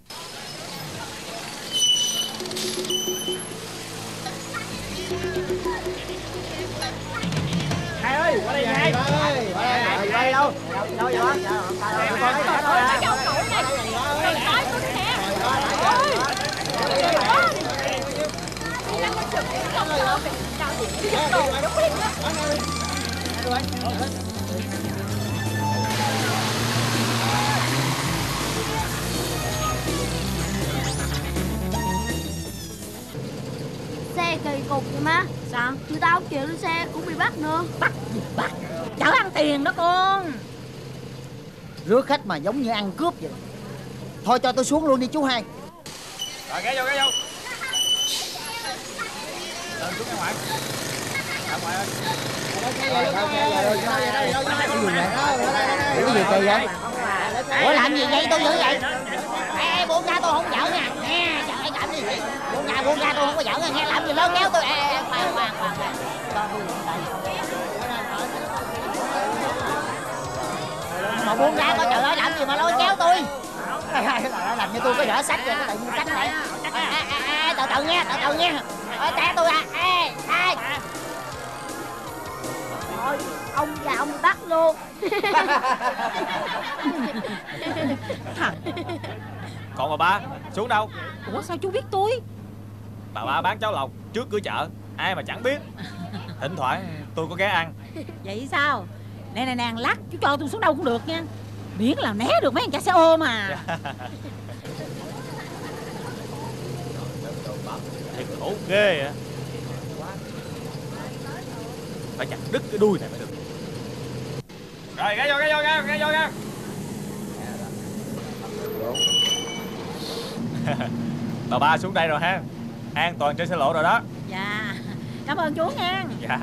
Hai ơi, qua đây hai. Qua đây đâu? Đâu vậy? Xe kỳ cục vậy má. Sao? Người ta không chịu lên xe cũng bị bắt nữa. Bắt gì bắt? Chở ăn tiền đó con. Rước khách mà giống như ăn cướp vậy. Thôi cho tôi xuống luôn đi chú hai. Rồi ghé vô, ghé vô. Lên xuống ra ngoài. Ra ngoài ơi. Cái gì kỳ vậy? Ủa làm gì vậy? Tôi dữ vậy? Ê, buông ra, tôi không giỡn nha. Nghe, trời ơi, làm gì vậy? Buông ra, buông ra, tôi không có giỡn nha. Nghe, làm gì lớn kéo tôi. Ê, ê, khoan, khoan, khoan. Cho tôi lên đây. Mà buông ra coi, trời ơi, làm gì mà lôi kéo tôi. Làm như tôi có vỏ sách vậy, tự nhiên sách vậy. Từ từ nha, từ từ nha. Té tôi à. Ê, ê. Thôi, ông già ông bị bắt luôn. Thật. Còn bà ba, xuống đâu? Ủa sao chú biết tôi? Bà ba bán cháo lòng trước cửa chợ, ai mà chẳng biết. Thỉnh thoảng tôi có ghé ăn. Vậy sao? Nè nè nè, lát chú cho tôi xuống đâu cũng được nha. Miễn là né được mấy thằng cha xe ôm mà. Thiệt khổ ghê á. Phải chặt đứt cái đuôi này mới được. Rồi, ghé vô, ghé vô, ghé vô, ghé vô, ghé. Bà ba xuống đây rồi ha. An toàn trên xe lộ rồi đó. Dạ, cảm ơn chú nha. Dạ.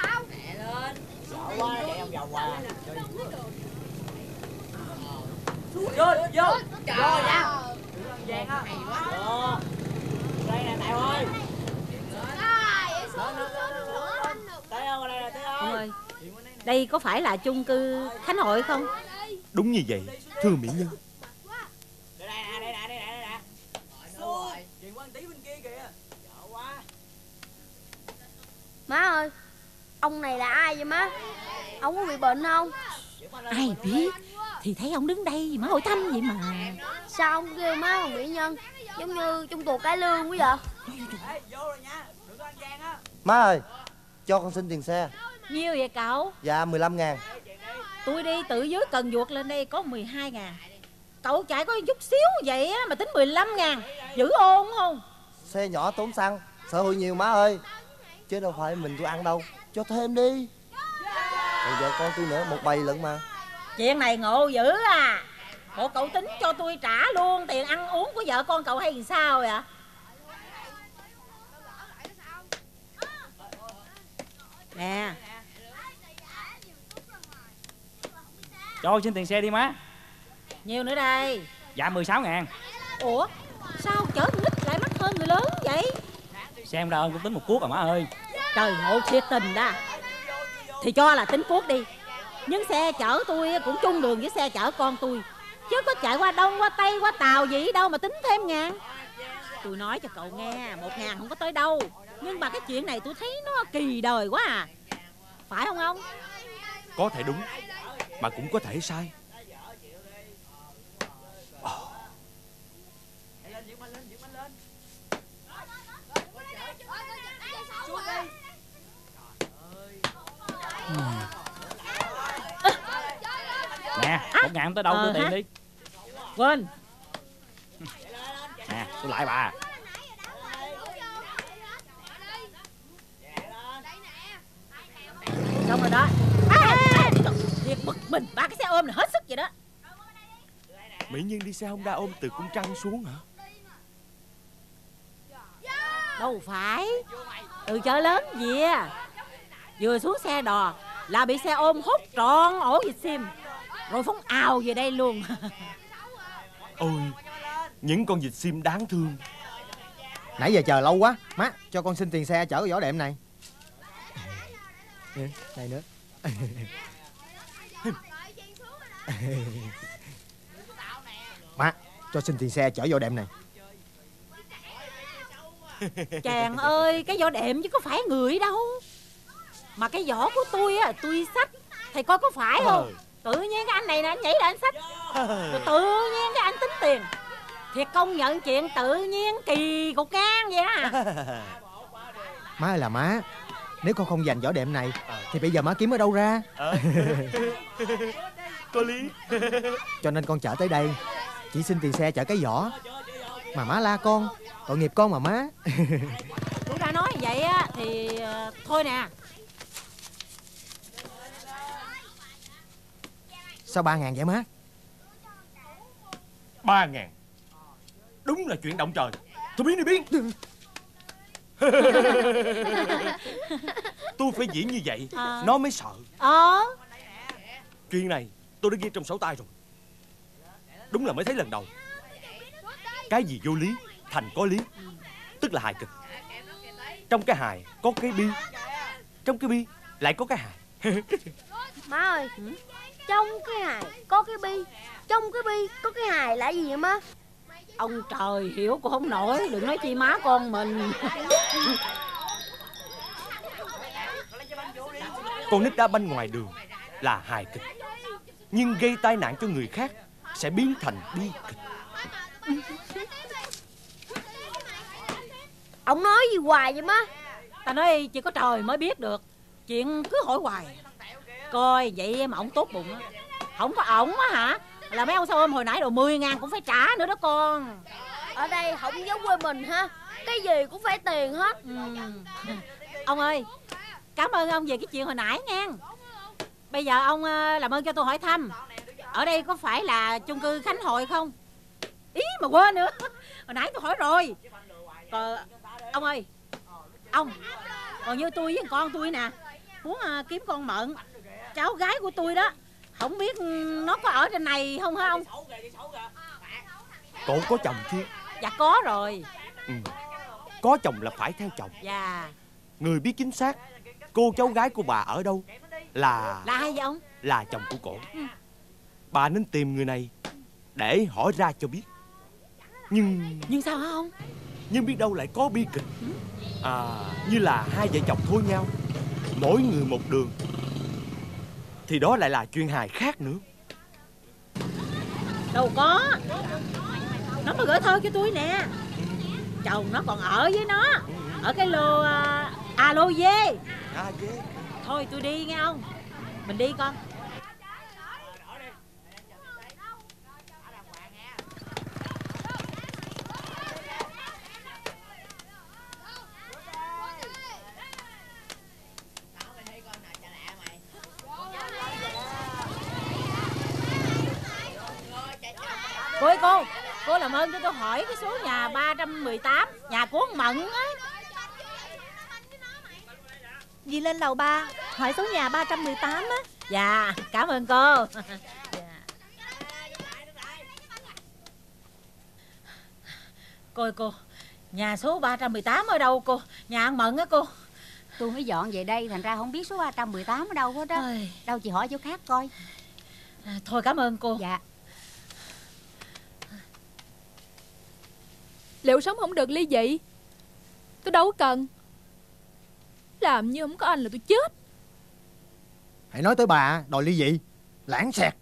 Sợ quá chạy vòng vòng à. Vô vô vô nha. Vàng á. Vô. Đây nè Tài ơi. Tới không, đây là tới ơi. Ông ơi, đây có phải là chung cư Khánh Hội không? Đúng như vậy, thưa mỹ nhân. Đây nè, đây nè, đây nè, đây nè. Xui, chuyện quan tí bên kia kìa. Sợ quá. Má ơi, ông này là ai vậy má? Ông có bị bệnh không? Ai biết, thì thấy ông đứng đây mà hỏi thăm vậy mà. Sao ông kêu má bằng mỹ nhân? Giống như trong tù cải lương quá vậy. Má ơi, cho con xin tiền xe. Nhiêu vậy cậu? Dạ mười lăm ngàn. Tôi đi từ dưới Cần Duột lên đây có mười hai ngàn. Cậu chạy có chút xíu vậy á mà tính mười lăm ngàn. Dữ ôn không? Xe nhỏ tốn xăng, sở hữu nhiều má ơi. Chứ đâu phải mình tôi ăn đâu. Cho thêm đi. Còn vợ con tôi nữa, một bầy lận mà. Chuyện này ngộ dữ à. Bộ cậu tính cho tôi trả luôn tiền ăn uống của vợ con cậu hay sao vậy? Nè, Cho xin tiền xe đi má. nhiêu nữa đây? Dạ mười sáu ngàn. Ủa, sao chở con nít lại mắc hơn người lớn vậy? Xem ra ơn cũng tính một cuốc à má ơi. Trời ngộ thiệt tình đó. Thì cho là tính cuốc đi. Nhưng xe chở tôi cũng chung đường với xe chở con tôi. Chứ có chạy qua Đông, qua Tây, qua Tàu gì đâu mà tính thêm ngàn. Tôi nói cho cậu nghe, một ngàn không có tới đâu. Nhưng mà cái chuyện này tôi thấy nó kỳ đời quá à. Phải không ông? Có thể đúng, mà cũng có thể sai. Nè, một ngàn tới đâu Ờ, đưa tiền hả? đi. Quên. Nè, tôi lại bà. Xong rồi đó. À, à, thiệt bực mình, ba cái xe ôm này hết sức vậy đó. Mỹ nhân đi xe Honda ôm từ Cung Trăng xuống hả? Đâu phải. Từ chợ lớn về. Vừa xuống xe đò là bị xe ôm hút trọn ổ vịt sim. Rồi phóng ào về đây luôn. Ôi, những con vịt sim đáng thương. Nãy giờ chờ lâu quá. Má, cho con xin tiền xe chở cái vỏ đệm này. Đây nữa. Má, cho xin tiền xe chở vỏ đệm này. Chàng ơi, cái vỏ đệm chứ có phải người đâu. Mà cái vỏ của tôi á, tôi xách. Thầy coi có phải không? Tự nhiên cái anh này nè, anh nhảy lại anh xách. Rồi tự nhiên cái anh tính tiền. Thiệt công nhận chuyện tự nhiên kỳ cục ngang vậy á. Má ơi là má, nếu con không dành vỏ đệm này thì bây giờ má kiếm ở đâu ra? Có lý. Cho nên con chở tới đây chỉ xin tiền xe chở cái vỏ. Mà má la con, tội nghiệp con mà má. Tôi đã nói vậy á thì uh, thôi nè. Sao ba ngàn vậy má? Ba ngàn. Đúng là chuyện động trời. Thôi biến đi biến. Tôi phải diễn như vậy à. Nó mới sợ. Ờ Chuyện này tôi đã ghi trong sổ tay rồi. Đúng là mới thấy lần đầu. Cái gì vô lý thành có lý, tức là hài kịch. Trong cái hài có cái bi, trong cái bi lại có cái hài. Má ơi, trong cái hài có cái bi, trong cái bi có cái hài là gì vậy má? Ông trời hiểu cũng không nổi. Đừng nói chi má con mình. Con nít đá banh ngoài đường là hài kịch, nhưng gây tai nạn cho người khác sẽ biến thành bi kịch. Ông nói gì hoài vậy má? Ta nói chỉ có trời mới biết được. Chuyện cứ hỏi hoài. Coi vậy mà ông tốt bụng á. Không có ổng á hả? Là mấy ông sao ôm hồi nãy đồ mười ngàn cũng phải trả nữa đó con. Ở đây không giống quê mình ha. Cái gì cũng phải tiền hết. ừ. Ông ơi, cảm ơn ông về cái chuyện hồi nãy nha. Bây giờ ông làm ơn cho tôi hỏi thăm, ở đây có phải là chung cư Khánh Hội không? Ý mà quên nữa. Hồi nãy tôi hỏi rồi. Còn ông ơi, ông còn như tôi với con tôi nè, muốn à, kiếm con Mận, cháu gái của tôi đó. Không biết nó có ở trên này không hả ông? Cổ có chồng chưa? Dạ có rồi. Ừ. Có chồng là phải theo chồng. Dạ. Người biết chính xác cô cháu gái của bà ở đâu là... Là ai vậy ông? Là chồng của cổ. Ừ. Bà nên tìm người này để hỏi ra cho biết. Nhưng... Nhưng sao hả ông? Nhưng biết đâu lại có bi kịch. À, như là hai vợ chồng thua nhau, mỗi người một đường, thì đó lại là chuyện hài khác nữa. Đâu có. Nó mới gửi thơ cho tôi nè. Chồng nó còn ở với nó, ở cái lô uh, A lô dê. À, dê. Thôi tôi đi nghe ông. Mình đi con. Cô ơi cô, cô làm ơn cho tôi hỏi cái số nhà ba trăm mười tám, nhà của ông Mận á. Dì lên lầu ba, hỏi số nhà ba trăm mười tám á. Dạ, cảm ơn cô. Cô ơi cô, nhà số ba trăm mười tám ở đâu cô? Nhà ông Mận á cô. Tôi mới dọn về đây, thành ra không biết số ba trăm mười tám ở đâu hết đó. Ôi. Đâu chị hỏi chỗ khác coi. À, thôi cảm ơn cô. Dạ. Liệu sống không được ly dị? Tôi đâu có cần. Làm như không có anh là tôi chết. Hãy nói tới bà đòi ly dị, lãng xẹt.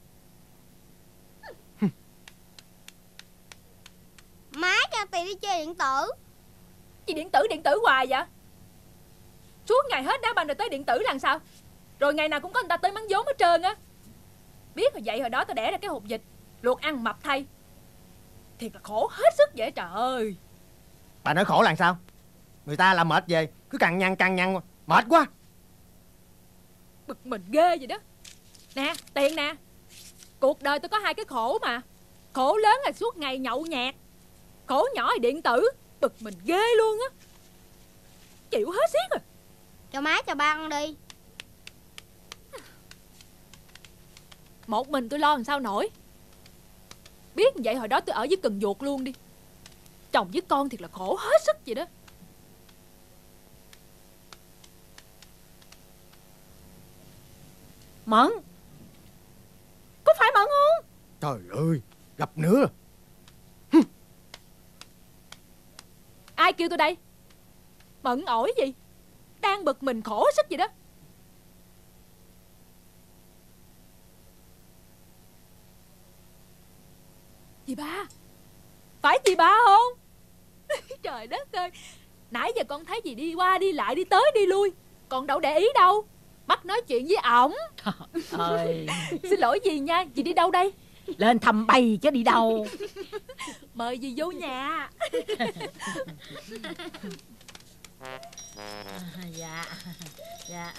Má cho tiền đi chơi điện tử. Gì điện tử điện tử hoài vậy? Suốt ngày hết đá banh rồi tới điện tử làm sao? Rồi ngày nào cũng có người ta tới mắng vốn hết trơn á. Biết rồi vậy hồi đó tao đẻ ra cái hột vịt luộc ăn mập thay. Thiệt là khổ hết sức vậy trời ơi. Bà nói khổ là sao? Người ta làm mệt về cứ cằn nhằn cằn nhằn, mệt quá. Bực mình ghê vậy đó. Nè tiền nè. Cuộc đời tôi có hai cái khổ mà. Khổ lớn là suốt ngày nhậu nhẹt, khổ nhỏ là điện tử. Bực mình ghê luôn á. Chịu hết xiết rồi. Cho má cho ba ăn đi. Một mình tôi lo làm sao nổi. Biết vậy hồi đó tôi ở với cần duột luôn đi. Chồng với con thiệt là khổ hết sức vậy đó. Mận, có phải Mận không? Trời ơi, gặp nữa. Ai kêu tôi đây? Mận ổi gì? Đang bực mình khổ sức vậy đó. Dì ba. Phải dì ba không? Trời đất ơi. Nãy giờ con thấy dì đi qua đi lại, đi tới đi lui, còn đâu để ý đâu. Bắt nói chuyện với ổng. Trời. Xin lỗi dì nha. Dì đi đâu đây? Lên thăm bầy chứ đi đâu. Mời dì vô nhà. Dạ. Dạ.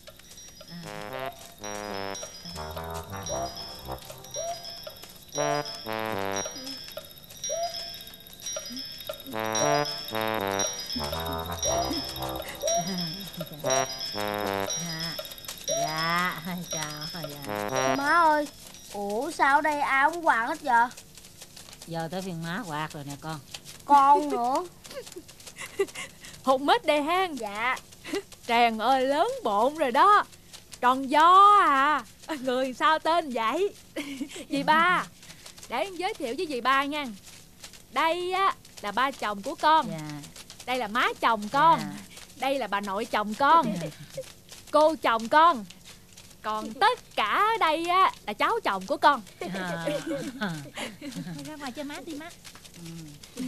Dạ. Chào. Dạ. Má ơi, ủa sao ở đây ai cũng quạt hết vậy? Giờ tới phiên má quạt rồi nè con. Con nữa. Hụt mít đây hang. Dạ. Tràng ơi lớn bộn rồi đó. Tròn do à. Người sao tên vậy? Dì ba. Để em giới thiệu với dì ba nha. Đây á là ba chồng của con. Dạ. Đây là má chồng con. Dạ. Đây là bà nội chồng con. Cô chồng con. Còn tất cả ở đây á là cháu chồng của con. À. Ra ngoài cho má đi má. Ừ.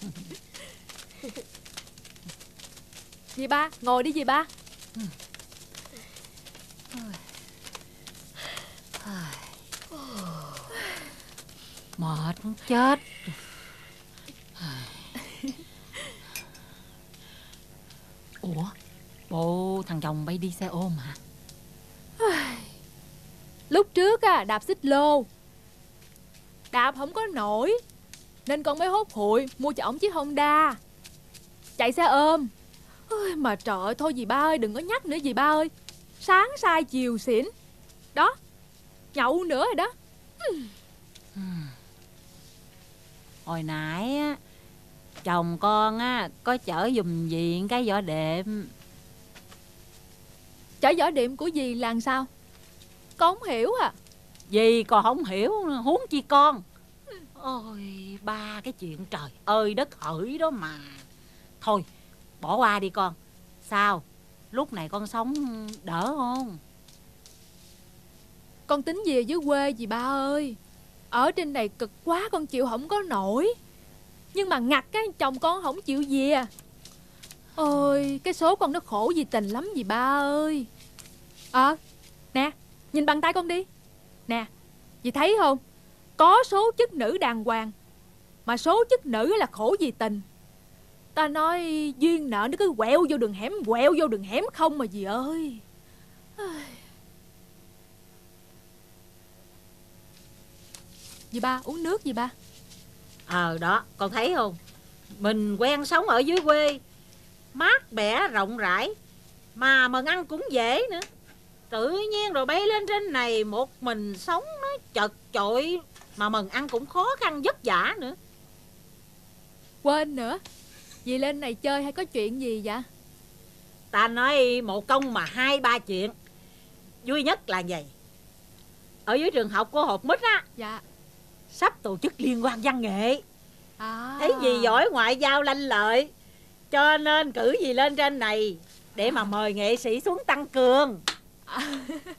Dì ba, ngồi đi dì ba. Mệt muốn chết. Ủa, bộ thằng chồng bay đi xe ôm hả? Lúc trước á, đạp xích lô, đạp không có nổi, nên con mới hốt hụi mua cho ổng chiếc Honda. Chạy xe ôm. Mà trời ơi, thôi dì ba ơi, đừng có nhắc nữa dì ba ơi. sáng sai chiều xỉn. Đó, nhậu nữa rồi đó. Hồi nãy á, chồng con á có chở giùm viện cái vỏ đệm. Chở vỏ đệm của dì là sao? Con không hiểu à. Dì còn không hiểu, huống chi con. Ôi ba cái chuyện trời ơi đất hỡi đó mà. Thôi bỏ qua đi con. Sao lúc này con sống đỡ không? Con tính về dưới quê dì ba ơi. Ở trên này cực quá con chịu không có nổi. Nhưng mà ngặt cái chồng con không chịu về. Ôi cái số con nó khổ vì tình lắm dì ba ơi. Ờ à, nè nhìn bàn tay con đi. Nè dì thấy không? Có số chức nữ đàng hoàng, mà số chức nữ là khổ vì tình. Ta nói duyên nợ nó cứ quẹo vô đường hẻm, quẹo vô đường hẻm không mà dì ơi. Dì ba uống nước dì ba. Ờ đó con thấy không, mình quen sống ở dưới quê, mát mẻ rộng rãi, mà mần ăn cũng dễ nữa. Tự nhiên rồi bay lên trên này một mình sống nó chật chội, mà mần ăn cũng khó khăn vất vả nữa. Quên nữa, dì lên này chơi hay có chuyện gì vậy? Ta nói một công mà hai ba chuyện. Vui nhất là vậy, ở dưới trường học của Hột Mít á, dạ, sắp tổ chức liên hoan văn nghệ. À. Thấy dì giỏi ngoại giao lanh lợi, cho nên cử dì lên trên này để mà mời nghệ sĩ xuống tăng cường. À.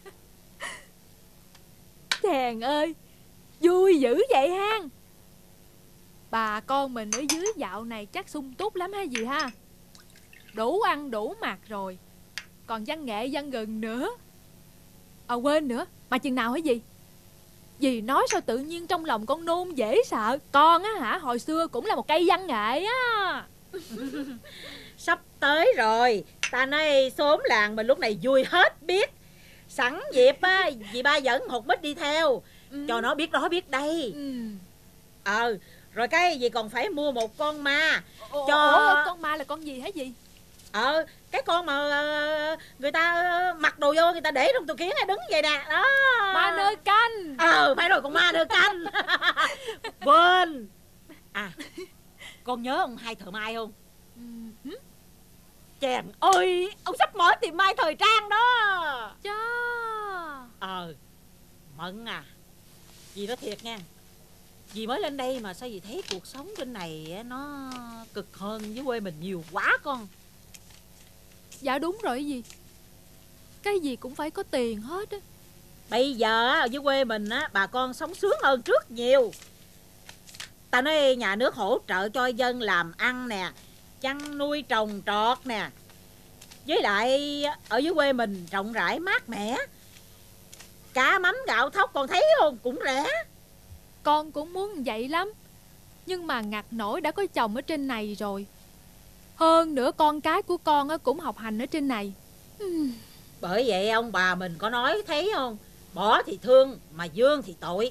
Chàng ơi, vui dữ vậy ha. Bà con mình ở dưới dạo này chắc sung túc lắm ha dì ha. Đủ ăn đủ mặc rồi, còn văn nghệ văn gừng nữa. À quên nữa, mà chừng nào hả dì? Dì nói sao tự nhiên trong lòng con nôn dễ sợ. Con á hả, hồi xưa cũng là một cây văn nghệ á. Sắp tới rồi, ta nói xóm làng mình lúc này vui hết biết. Sẵn dịp á, dì ba dẫn Hột Mít đi theo, ừ, cho nó biết đó biết đây. Ừ. Ờ, rồi cái gì còn phải mua một con ma. Ồ, cho ồ, con ma là con gì hả dì? Ờ, cái con mà uh, người ta mặc đồ vô, người ta để trong tủ kiến đứng vậy nè. Đó, ma nơ canh. Ờ, phải rồi, con ma nơ canh. Quên. À, con nhớ ông Hai Thợ Mai không? Ừ. Chàng ơi, ông sắp mở tiệm may thời trang đó. Chà. Ờ, Mận à, dì nói thiệt nha, dì mới lên đây mà sao dì thấy cuộc sống trên này nó cực hơn với quê mình nhiều quá con. Dạ đúng rồi dì, cái gì cũng phải có tiền hết á. Bây giờ ở dưới quê mình á, bà con sống sướng hơn trước nhiều. Ta nói nhà nước hỗ trợ cho dân làm ăn nè, chăn nuôi trồng trọt nè. Với lại ở dưới quê mình rộng rãi mát mẻ, cá mắm gạo thóc con thấy không, cũng rẻ. Con cũng muốn vậy lắm, nhưng mà ngặt nổi đã có chồng ở trên này rồi. Hơn nữa con cái của con cũng học hành ở trên này. Bởi vậy ông bà mình có nói thấy không, bỏ thì thương mà dương thì tội.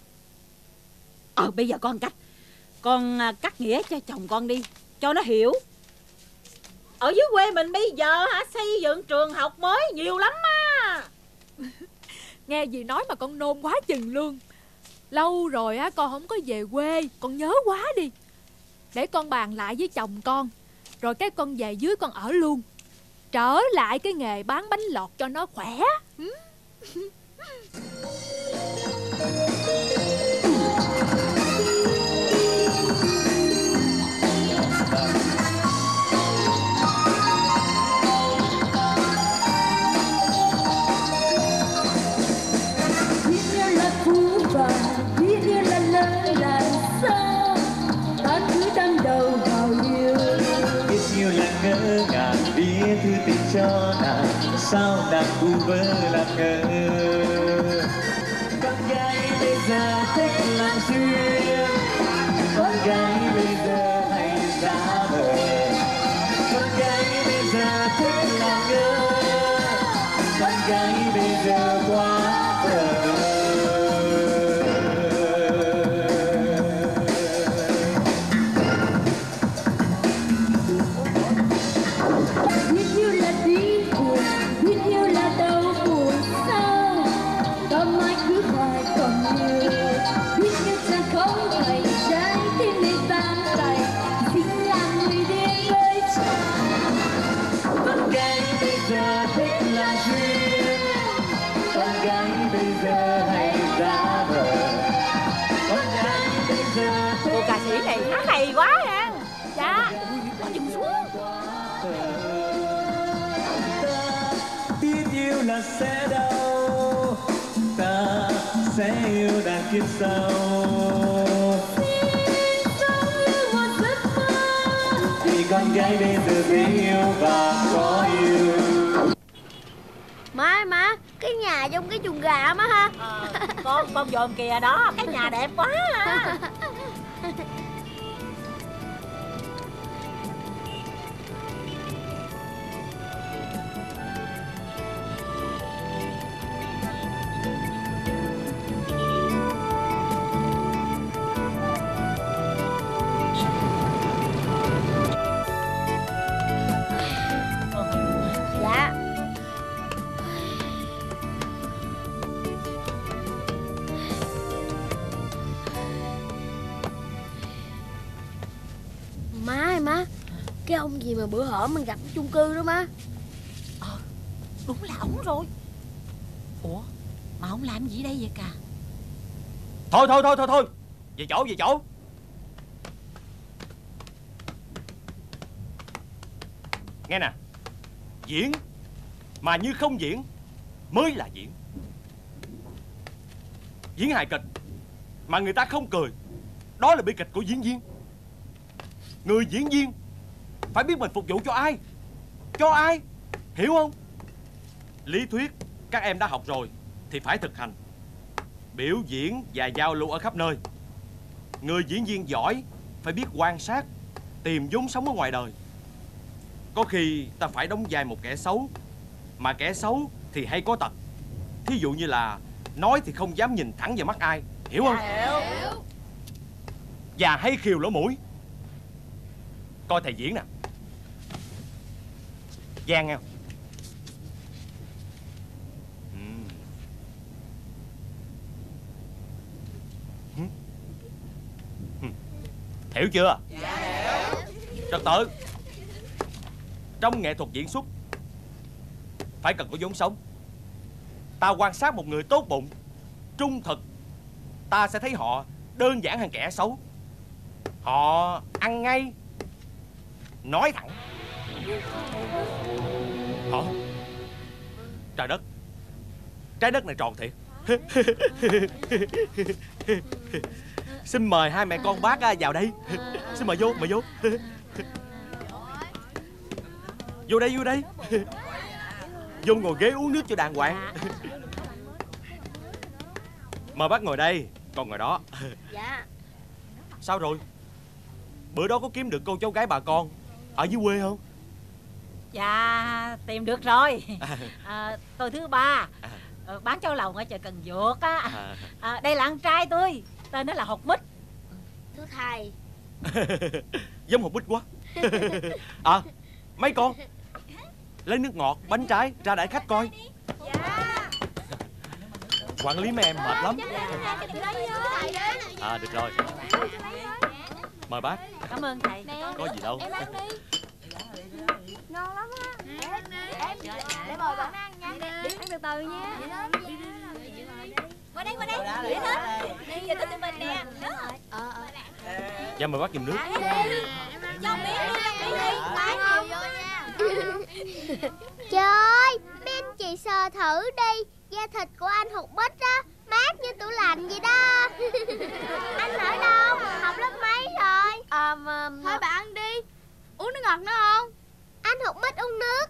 Ờ bây giờ con cách, con cắt nghĩa cho chồng con đi, cho nó hiểu. Ở dưới quê mình bây giờ hả, xây dựng trường học mới nhiều lắm á. Nghe dì nói mà con nôn quá chừng luôn. Lâu rồi á con không có về quê, con nhớ quá đi. Để con bàn lại với chồng con, rồi cái con về dưới con ở luôn, trở lại cái nghề bán bánh lọt cho nó khỏe. Thư tình cho nàng sao nàng vu vơ làm ngơ. Con gái bây giờ thích làm duyên, con gái bây giờ hay giả vờ, con gái bây giờ thích làm ngơ, con gái bây giờ quá vờ. Biết yêu là giờ hay giả vờ. Con gái bây giờ Cô ca sĩ này hát hay quá ha. Dạ. Bỏ chân xuống. Biết yêu là sẽ đau, ta sẽ yêu đàn kiếp sau. Thì con gái bây giờ dễ yêu và có yêu. Má má, cái nhà trong cái chuồng gà má ha. À, con con dòm kìa đó, cái nhà đẹp quá à. Dạ. Má ơi má, cái ông gì mà bữa hổm mình gặp ở chung cư đó má. Ờ, đúng là ổng rồi. Ủa, mà ổng làm gì đây vậy cả? Thôi thôi thôi thôi thôi, về chỗ về chỗ. Nghe nè, diễn mà như không diễn mới là diễn. Diễn hài kịch mà người ta không cười, đó là bi kịch của diễn viên. Người diễn viên phải biết mình phục vụ cho ai, cho ai, hiểu không? Lý thuyết các em đã học rồi thì phải thực hành, biểu diễn và giao lưu ở khắp nơi. Người diễn viên giỏi phải biết quan sát, tìm vốn sống ở ngoài đời. Có khi ta phải đóng vai một kẻ xấu, mà kẻ xấu thì hay có tật. Thí dụ như là nói thì không dám nhìn thẳng vào mắt ai, hiểu không? Hiểu. Và hay khều lỗ mũi. Coi thầy diễn nè, gian nghe không? Hiểu chưa? Dạ hiểu. Trật tự. Trong nghệ thuật diễn xuất phải cần có vốn sống. Ta quan sát một người tốt bụng, trung thực, ta sẽ thấy họ đơn giản hơn kẻ xấu. Họ ăn ngay, nói thẳng. Hả? Trời đất, trái đất này tròn thiệt. Xin mời hai mẹ con bác vào đây. Xin mời vô, mời vô. Vô đây, vô đây. Vô ngồi ghế uống nước cho đàng hoàng. Mời bác ngồi đây, con ngồi đó. Dạ. Sao rồi? Bữa đó có kiếm được cô cháu gái bà con ở dưới quê không? Dạ, tìm được rồi. À, tôi thứ ba, à, bán cháo lòng ở chợ Cần Duộc á. À, đây là anh trai tôi, tên nó là Hột Mít. Thưa thầy. Giống Hột Mít quá. À, mấy con lấy nước ngọt, bánh trái ra đãi khách coi. Dạ. Quản lý mấy em mệt lắm. À, được rồi. Mời bác. Cảm ơn thầy. Có gì đâu. Em ăn đi. Ngon lắm á. Em em để mời bạn ăn nha. Ăn từ từ nha. Qua đây, qua đây. Để hết. Đi giờ tới tụi mình nè. Ờ ờ. Dạ mời bác giùm nước. Cho miếng đi, cho miếng đi. Quá nhiều vô nha. Trời ơi, bên chị sờ thử đi. Da thịt của anh Hột Mít á, mát như tủ lạnh vậy đó. Anh ở đâu? Học lớp mấy rồi? À, mà... Thôi bà ăn đi. Uống nước ngọt nữa không? Anh Hột Mít uống nước.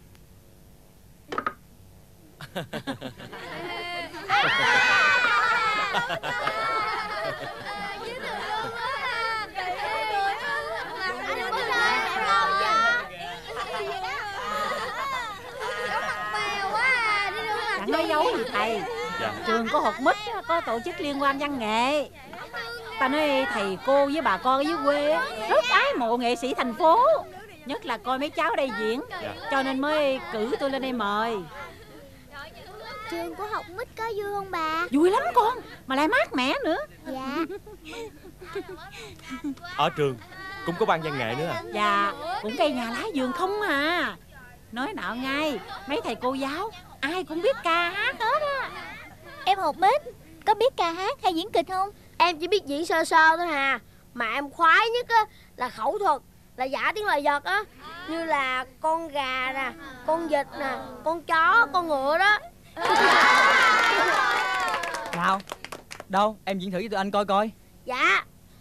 Chẳng nói dấu gì thầy. Dạ. Trường của Hột Mít có tổ chức liên hoan văn nghệ. Ta nói thầy cô với bà con ở dưới quê rất ái mộ nghệ sĩ thành phố, nhất là coi mấy cháu đây diễn. Dạ. Cho nên mới cử tôi lên đây mời. Trường của Hột Mít có vui không bà? Vui lắm con, mà lại mát mẻ nữa. Dạ. Ở trường cũng có ban văn nghệ nữa à? Dạ, cũng cây nhà lá vườn không à. Nói nào ngay, mấy thầy cô giáo ai cũng biết ca hát hết á. Em Em Hột Mít, có biết ca hát hay diễn kịch không? Em chỉ biết diễn sơ sơ thôi hà. Mà em khoái nhất á là khẩu thuật, là giả tiếng loài vật á. Như là con gà nè, con vịt nè, con chó, con ngựa đó. Nào, đâu, em diễn thử với tụi anh coi coi. Dạ.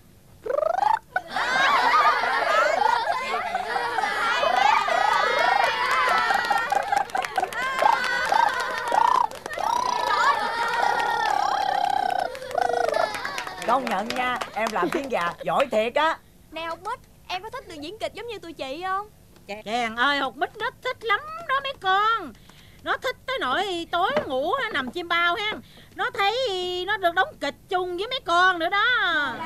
Công nhận nha, em làm tiếng gà giỏi thiệt á. Nè Hột Mít, em có thích được diễn kịch giống như tụi chị không? Chàng ơi, Hột Mít nó thích lắm đó mấy con. Nó thích tới nỗi tối ngủ nó nằm chim bao ha. Nó thấy nó được đóng kịch chung với mấy con nữa đó.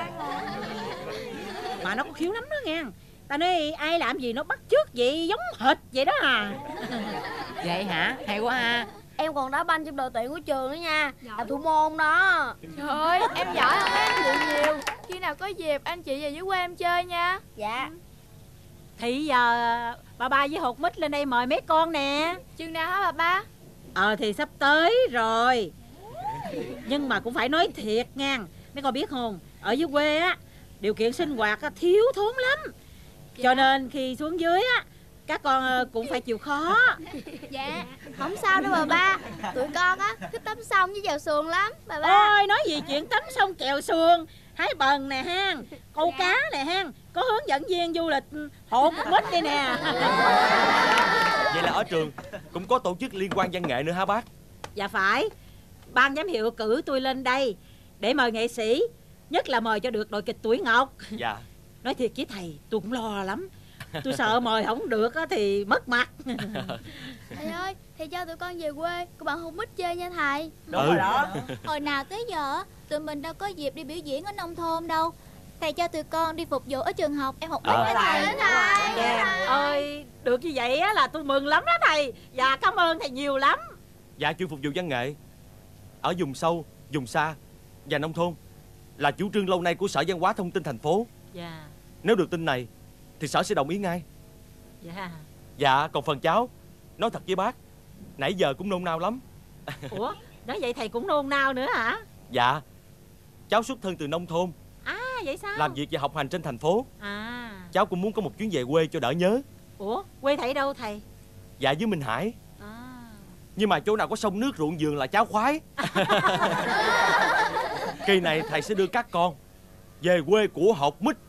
Mà nó có khiếu lắm đó nghe. Ta nói ai làm gì nó bắt chước vậy, giống hệt vậy đó à. Vậy hả? Hay quá ha. Em còn đá banh trong đội tuyển của trường nữa nha. Là thủ môn đó. Trời ơi, em giỏi hơn em chị nhiều. Khi nào có dịp anh chị về dưới quê em chơi nha. Dạ. Thì giờ bà ba với Hột Mít lên đây mời mấy con nè. Chừng nào hả bà ba? Ờ thì sắp tới rồi. Nhưng mà cũng phải nói thiệt nha. Mấy con biết không, ở dưới quê á, điều kiện sinh hoạt á, thiếu thốn lắm. Cho nên khi xuống dưới á, các con cũng phải chịu khó. Dạ, không sao đâu bà ba. Tụi con á, thích tắm sông với chèo xuồng lắm bà ba. Ôi, nói gì chuyện tắm sông chèo xuồng, hái bần nè ha, câu cá nè ha. Có hướng dẫn viên du lịch Hột Mít đây nè. Vậy là ở trường cũng có tổ chức liên quan văn nghệ nữa hả bác? Dạ phải. Ban giám hiệu cử tôi lên đây để mời nghệ sĩ, nhất là mời cho được đội kịch Tuổi Ngọc. Dạ. Nói thiệt với thầy, tôi cũng lo lắm. Tôi sợ mời không được thì mất mặt. Thầy ơi, thầy cho tụi con về quê của bạn Hột Mít chơi nha thầy. Đúng rồi đó. Hồi nào tới giờ tụi mình đâu có dịp đi biểu diễn ở nông thôn đâu. Thầy cho tụi con đi phục vụ ở trường học em Hột Mít À. đó thầy. Dạ. Ơi, được như vậy á là tôi mừng lắm đó thầy. Dạ cảm ơn thầy nhiều lắm. Dạ chưa phục vụ văn nghệ ở vùng sâu, vùng xa và nông thôn là chủ trương lâu nay của Sở Văn hóa Thông tin thành phố. Dạ. Nếu được tin này thì sở sẽ đồng ý ngay. Dạ. Dạ, còn phần cháu, nói thật với bác, nãy giờ cũng nôn nao lắm. Ủa, nói vậy thầy cũng nôn nao nữa hả? Dạ, cháu xuất thân từ nông thôn, À vậy sao? làm việc và học hành trên thành phố. À. Cháu cũng muốn có một chuyến về quê cho đỡ nhớ. Ủa, quê thầy đâu thầy? Dạ với Minh Hải. À. Nhưng mà chỗ nào có sông nước ruộng vườn là cháu khoái. Kỳ này thầy sẽ đưa các con về quê của Hột Mít.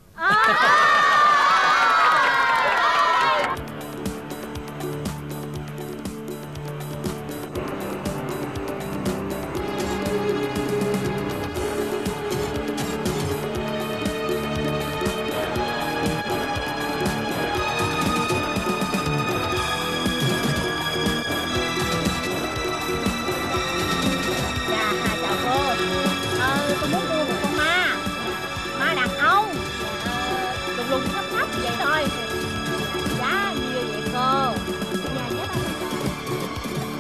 Dạ, chào cô. Ờ, tôi muốn mua một con ma. Ma đàn ông. Ờ, lùng lùng thấp thấp vậy thôi. Giá nhiêu vậy cô? Dạ, giá bao nhiêu?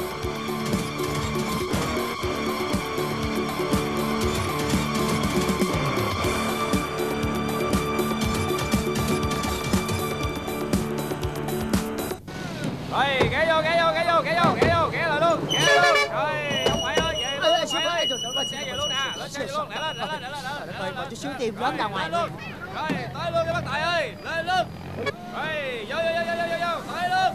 Rồi, ghé vô, ghé vô, ghé vô, ghé vô, ghé vô, ghé lại luôn, ghé lại luôn. Rồi, ông ngoại ơi, về luôn, ông ngoại ơi. Lên xe về luôn nè, lên xe về luôn, lẹ lên, lẹ lên, lẹ lên, lẹ lên. Rồi, chút xíu tìm lớn ra ngoài luôn. Rồi, tới luôn cái bác Tài ơi, lên luôn. Rồi, vô, vô, vô, vô, vô, vô, tới luôn.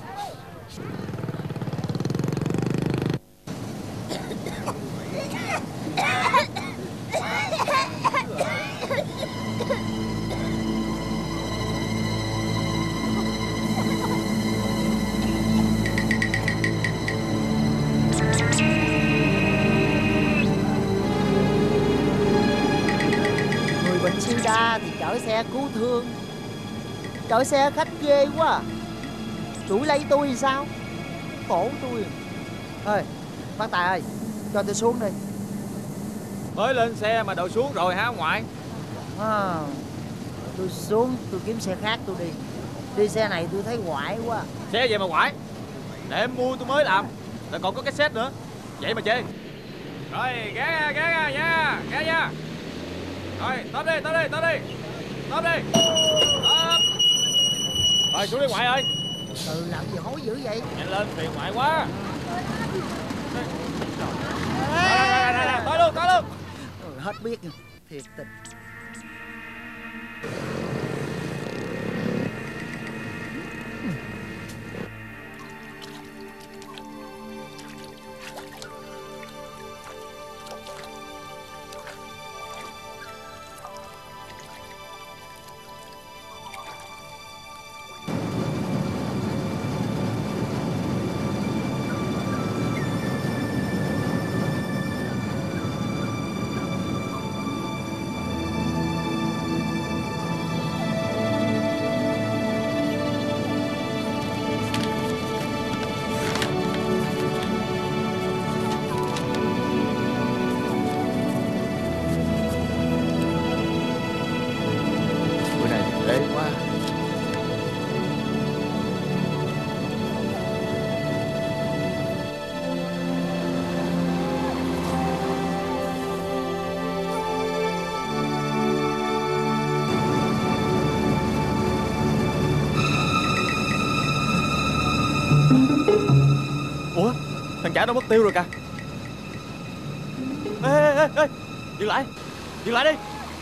Người bệnh sida thì chở xe cứu thương, chở xe khách ghê quá à. Chủ lấy tôi thì sao? Khổ tôi. Ơi, bác Tài ơi, cho tôi xuống đi. Mới lên xe mà đòi xuống rồi hả ông ngoại? À, tôi xuống, tôi kiếm xe khác tôi đi. Đi xe này tôi thấy quải quá. Xe vậy mà quải. Để em mua tôi mới làm. Rồi còn có cái set nữa. Vậy mà chê. Rồi, ghé ra, ghé ra nha, ghé nha. Rồi, tóm đi, tóm đi, tóm đi. Tóm đi. Tóm. Rồi, xuống đi ngoại ơi. Ừ, làm gì hối dữ vậy? Nhanh lên, phiền ngoại quá. Ê, biết. Thiệt tình. Ủa, thằng chả đâu mất tiêu rồi kìa. Ê, ê, ê, ê, dừng lại, dừng lại đi.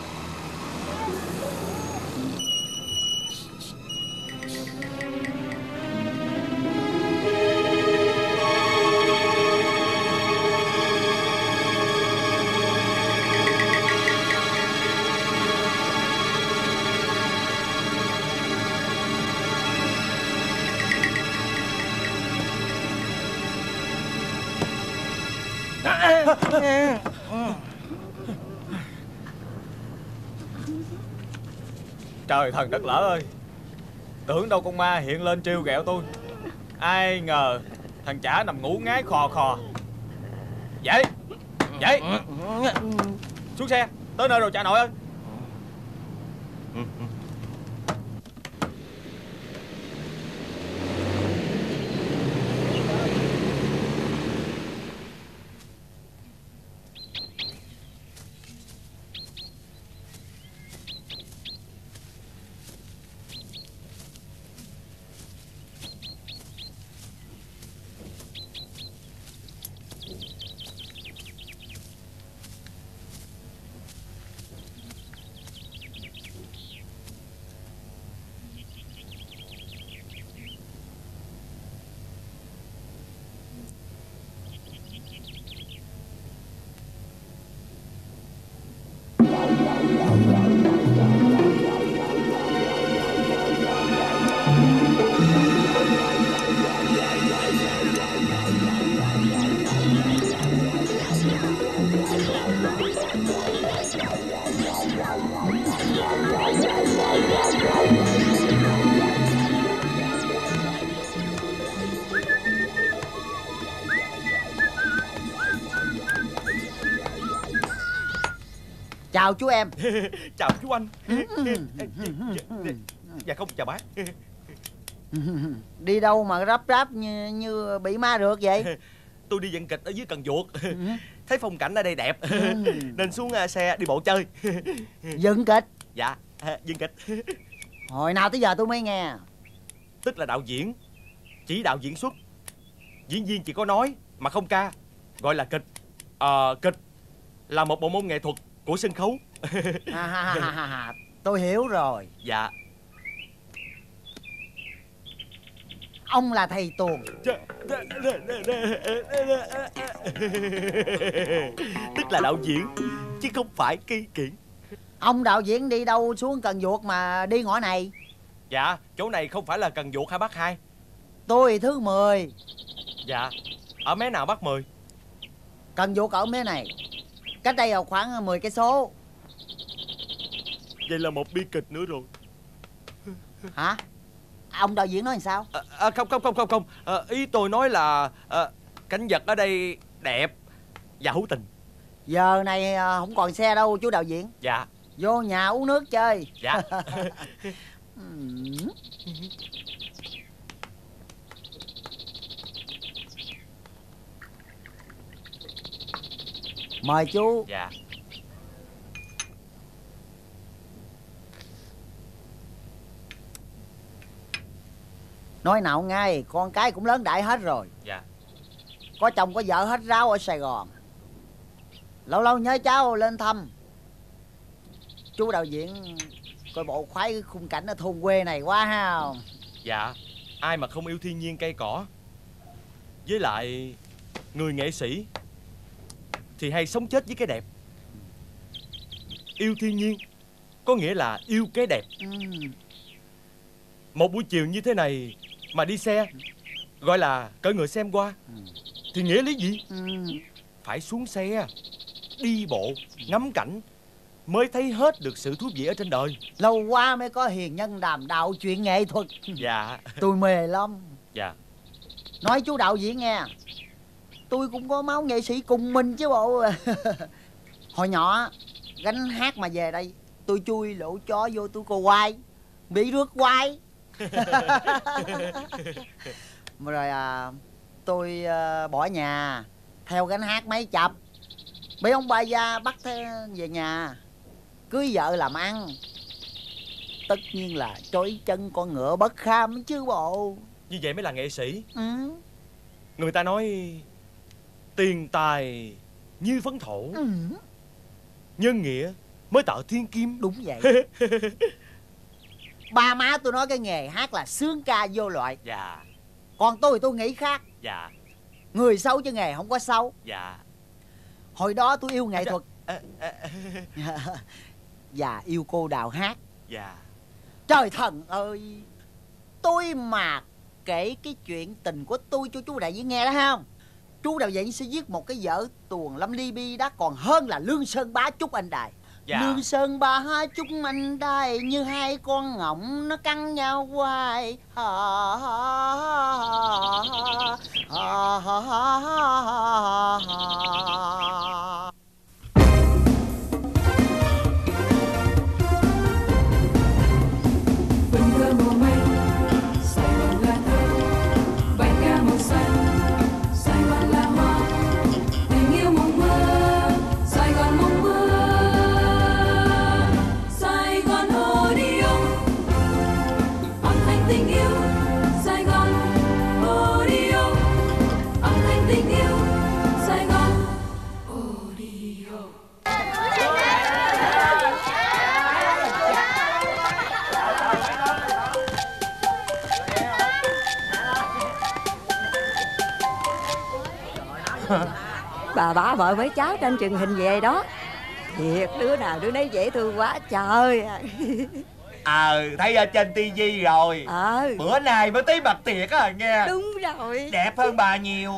Trời thần đất lỡ ơi, tưởng đâu con ma hiện lên trêu ghẹo tôi, ai ngờ thằng chả nằm ngủ ngái khò khò. Dậy, dậy, xuống xe, tới nơi rồi cha nội ơi. Chào chú em. Chào chú anh. Dạ không, chào bác. Đi đâu mà ráp ráp như, như bị ma rượt vậy? Tôi đi dựng kịch ở dưới Cần Duộc. Thấy phong cảnh ở đây đẹp nên xuống xe đi bộ chơi. Dựng kịch? Dạ, dựng kịch. Hồi nào tới giờ tôi mới nghe. Tức là đạo diễn, chỉ đạo diễn xuất. Diễn viên chỉ có nói mà không ca, gọi là kịch. Ờ, kịch là một bộ môn nghệ thuật của sân khấu. À, ha, ha, ha, ha. Tôi hiểu rồi. Dạ. Ông là thầy tuồng. Tức là đạo diễn chứ không phải kỳ kiện. Ông đạo diễn đi đâu xuống Cần Duộc mà đi ngõ này? Dạ, chỗ này không phải là Cần Duộc hay Bác Hai? Tôi thứ mười. Dạ, ở mé nào Bác Mười? Cần Duộc ở mé này, cách đây khoảng mười cây số. Vậy là một bi kịch nữa rồi. Hả? Ông đạo diễn nói làm sao? À, à, không không không không không à, ý tôi nói là à, cảnh vật ở đây đẹp và hữu tình. Giờ này không còn xe đâu chú đạo diễn. Dạ. Vô nhà uống nước chơi. Dạ. Mời chú. Dạ. Nói nào ngay, con cái cũng lớn đại hết rồi. Dạ. Có chồng có vợ hết ráo ở Sài Gòn. Lâu lâu nhớ cháu lên thăm. Chú đạo diễn coi bộ khoái cái khung cảnh ở thôn quê này quá ha. Dạ, ai mà không yêu thiên nhiên cây cỏ. Với lại người nghệ sĩ thì hay sống chết với cái đẹp. Yêu thiên nhiên có nghĩa là yêu cái đẹp. Ừ. Một buổi chiều như thế này mà đi xe, gọi là cởi ngựa xem qua, thì nghĩa lý gì? Ừ. Phải xuống xe, đi bộ, ngắm cảnh mới thấy hết được sự thú vị ở trên đời. Lâu quá mới có hiền nhân đàm đạo chuyện nghệ thuật. Dạ. Tôi mê lắm. Dạ. Nói chú đạo diễn nghe, tôi cũng có máu nghệ sĩ cùng mình chứ bộ. Hồi nhỏ gánh hát mà về đây, tôi chui lỗ chó vô tôi cô quay, bị rước quay. Mà rồi à, tôi à, bỏ nhà theo gánh hát mấy chập, bị ông bà già bắt theo về nhà, cưới vợ làm ăn. Tất nhiên là trói chân con ngựa bất kham chứ bộ. Như vậy mới là nghệ sĩ. Ừ. Người ta nói tiền tài như phấn thổ, Ừ. nhân nghĩa mới tạo thiên kim. Đúng vậy. Ba má tôi nói cái nghề hát là sướng ca vô loại. Dạ. Còn tôi thì tôi nghĩ khác. Dạ. Người xấu chứ nghề không có xấu. Dạ. Hồi đó tôi yêu nghệ Dạ. thuật À, à, à. và yêu cô đào hát. Dạ. Trời thần ơi, tôi mà kể cái chuyện tình của tôi cho chú đạo diễn nghe đó không, chú đạo diễn sẽ viết một cái vở tuồng lâm ly bi đó còn hơn là Lương Sơn Bá Trúc Anh Đài. Dạ. Lương Sơn Bá Trúc Anh Đài như hai con ngỗng nó cắn nhau hoài. Ha, ha, ha, ha, ha, ha, ha. Vườn thơ mùa mây, Sài Gòn là thơ, bánh ca màu xanh, Sài Gòn là hoa, tình yêu mộng mơ, Sài Gòn mộng mơ, Sài Gòn hồ đi ông, âm thanh tình yêu, Sài Gòn hồ đi ông, âm thanh tình yêu, Sài Gòn hồ đi ông. Bà bá vợ với cháu trên truyền hình về đó, thiệt đứa nào đứa nấy dễ thương quá trời. Ờ, thấy ở trên tivi rồi. Ờ. Bữa nay mới thấy mặt thiệt á nghe. Đúng rồi. Đẹp hơn bà nhiều.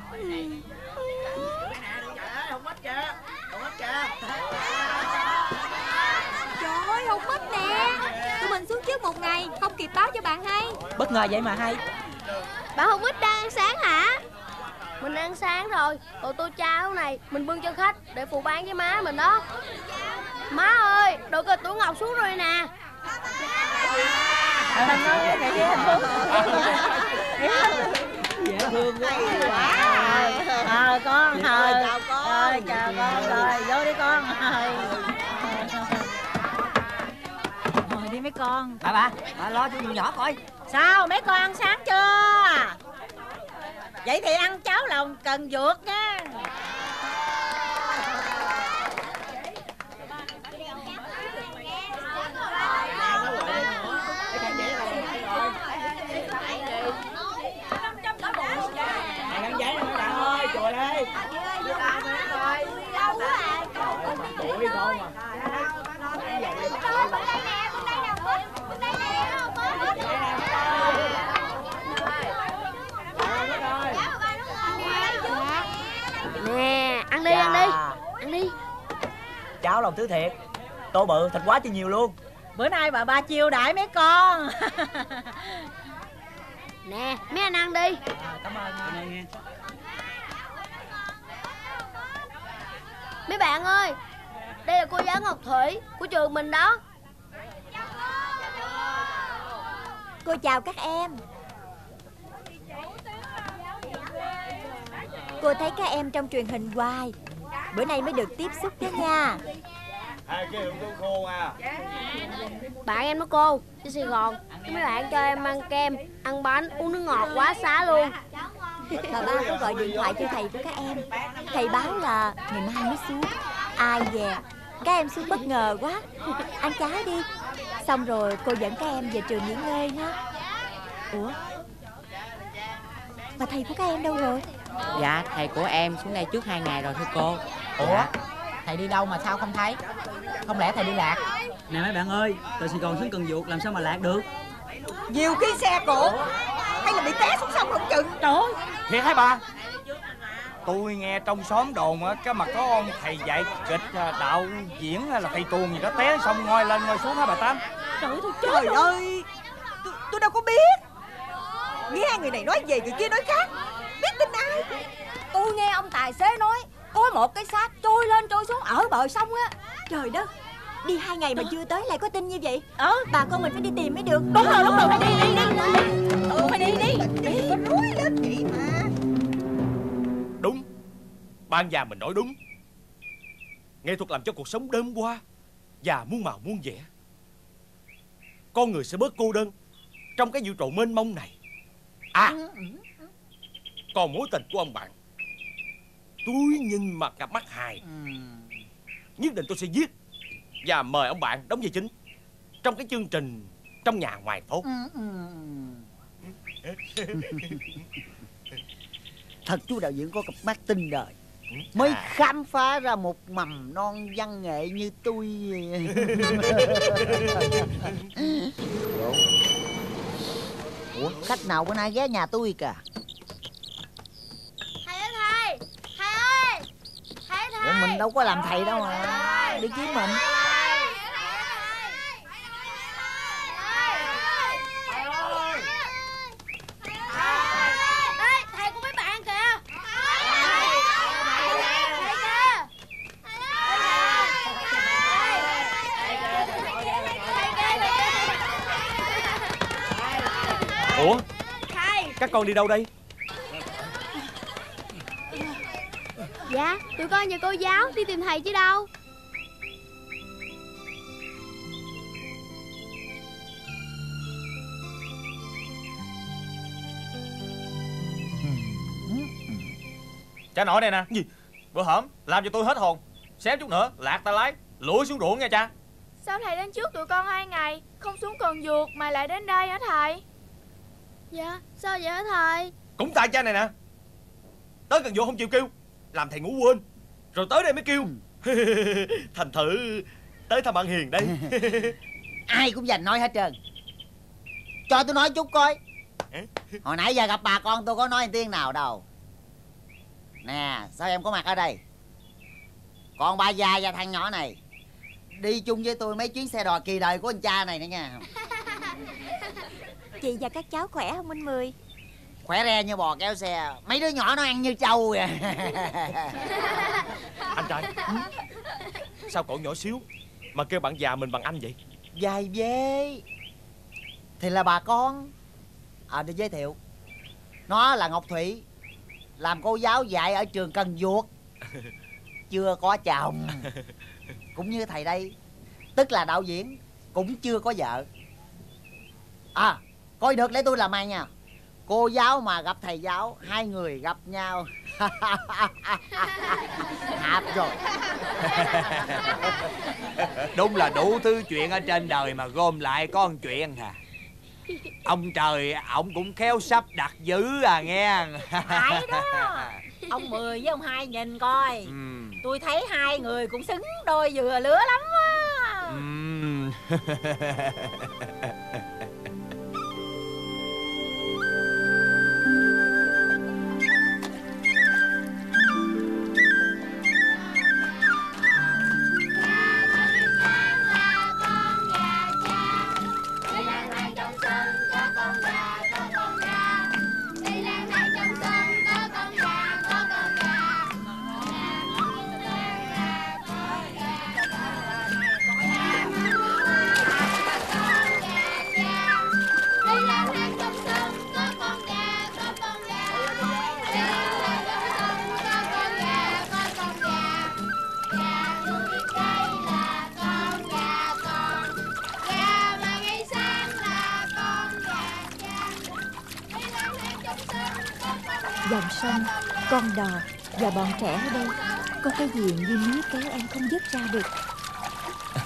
Trời ơi, không mất nè. Tụi mình xuống trước một ngày, không kịp báo cho bạn hay. Bất ngờ vậy mà hay. Bạn không ít đang ăn sáng hả? Mình ăn sáng rồi, còn tô cháo này mình bưng cho khách để phụ bán với má mình đó. Má ơi, đội kịch Tuổi Ngọc xuống rồi nè. Dễ thương quá. Ờ con ơi, chào con. Ơi chào con rồi, vô đi con ơi. Ngồi đi mấy con. Bà bà, bà lo cho nhỏ coi. Sao mấy con ăn sáng chưa? Vậy thì ăn cháo lòng cần vượt nha. Ăn giấy nè bạn ơi, trời ơi. Bụi đi con mà. Nè, ăn đi, ăn đi. Ăn đi. Cháo lòng thứ thiệt. Tô bự, thịt quá chi nhiều luôn. Bữa nay bà ba chiêu đãi mấy con. Nè, mấy anh ăn đi. Cảm ơn. Mấy bạn ơi, đây là cô giáo Ngọc Thủy của trường mình đó. Cô chào các em. Cô thấy các em trong truyền hình hoài, bữa nay mới được tiếp xúc đó nha. Hai cái hương tôi khô à. Bạn em nó cô, trên Sài Gòn, mấy bạn cho em ăn kem, ăn bánh, uống nước ngọt quá xá luôn. Bà ba có gọi điện thoại cho thầy của các em. Thầy báo là ngày mai mới xuống. Ai dè Các em xuống bất ngờ quá. Ăn cháo đi. Xong rồi cô dẫn các em về trường nghỉ ngơi ha. Ủa, mà thầy của các em đâu rồi? Dạ thầy của em xuống đây trước hai ngày rồi thưa cô. Ủa, dạ. Thầy đi đâu mà sao không thấy? Không lẽ thầy đi lạc? Nè mấy bạn ơi, từ Sài Gòn xuống Cần Duộc làm sao mà lạc được? Nhiều khi xe cộ hay là bị té xuống sông không chừng. Trời ơi, thiệt hả bà? Tôi nghe trong xóm đồn á, cái mà có ông thầy dạy kịch đạo diễn hay là thầy tuồng gì đó té xong ngoi lên ngoi xuống hả bà Tám? Trời ơi, trời ơi, tôi, tôi đâu có biết. Nghe hai người này nói về, người kia nói khác, biết tin ai? Tôi nghe ông tài xế nói có một cái xác trôi lên trôi xuống ở bờ sông á. Trời đất, đi hai ngày mà chưa tới lại có tin như vậy. Ờ, bà con mình phải đi tìm mới được. Đúng rồi, đúng rồi, phải đi, đi, đi. Ừ, phải đi, đi. Đừng có nói lên vậy mà. Đúng, ban già mình nói đúng. Nghệ thuật làm cho cuộc sống đơm hoa và muôn màu muôn vẻ. Con người sẽ bớt cô đơn trong cái vũ trụ mênh mông này. À, còn mối tình của ông bạn, tôi nhìn mặt cặp mắt hài, nhất định tôi sẽ viết và mời ông bạn đóng vai chính trong cái chương trình Trong Nhà Ngoài Phố. Thật chú đạo diễn có cặp mắt tinh đời, mới à. khám phá ra một mầm non văn nghệ như tôi. Ủa, khách nào bữa nay ghé nhà tôi cả? Thầy ơi thầy, thầy ơi, thầy thầy. Ủa, mình đâu có làm thầy đâu mà đi kiếm mình. Thầy của mấy bạn kìa. Ủa, Thầy. các con đi đâu đây? Dạ, tụi con và cô giáo đi tìm thầy chứ đâu. Cha nội đây nè. Gì? Bữa hổm làm cho tôi hết hồn. Xém chút nữa lạc ta lái lủi xuống ruộng nha cha. Sao thầy đến trước tụi con hai ngày, không xuống Cần Duộc mà lại đến đây hả thầy? Dạ, sao vậy hả thầy? Cũng tại cha này nè. Tới Cần Duộc không chịu kêu, làm thầy ngủ quên, rồi tới đây mới kêu. Thành thử tới thăm bạn Hiền đây. Ai cũng dành nói hết trơn. Cho tôi nói chút coi. Hồi nãy giờ gặp bà con tôi có nói tiếng nào đâu. Nè, sao em có mặt ở đây? Còn bà già và thằng nhỏ này đi chung với tôi mấy chuyến xe đò kỳ đời của anh cha này nữa nha. Chị và các cháu khỏe không anh Mười? Khỏe re như bò kéo xe. Mấy đứa nhỏ nó ăn như trâu kìa. Anh trai, sao cậu nhỏ xíu mà kêu bạn già mình bằng anh vậy? Dài dê thì là bà con. À, để giới thiệu, nó là Ngọc Thủy, làm cô giáo dạy ở trường Cần Duộc, chưa có chồng. Cũng như thầy đây, tức là đạo diễn, cũng chưa có vợ. À, coi được lấy tôi làm ai nha. Cô giáo mà gặp thầy giáo, hai người gặp nhau. Hạp rồi. Đúng là đủ thứ chuyện ở trên đời mà gom lại có một chuyện à. Ông trời ổng cũng khéo sắp đặt dữ à nghe. Phải đó. Ông Mười với ông Hai nhìn coi. Ừ. Tôi thấy hai người cũng xứng đôi vừa lứa lắm á. Ừ. Dòng sông, con đò và bọn trẻ ở đây, có cái gì như níu kéo em không dứt ra được.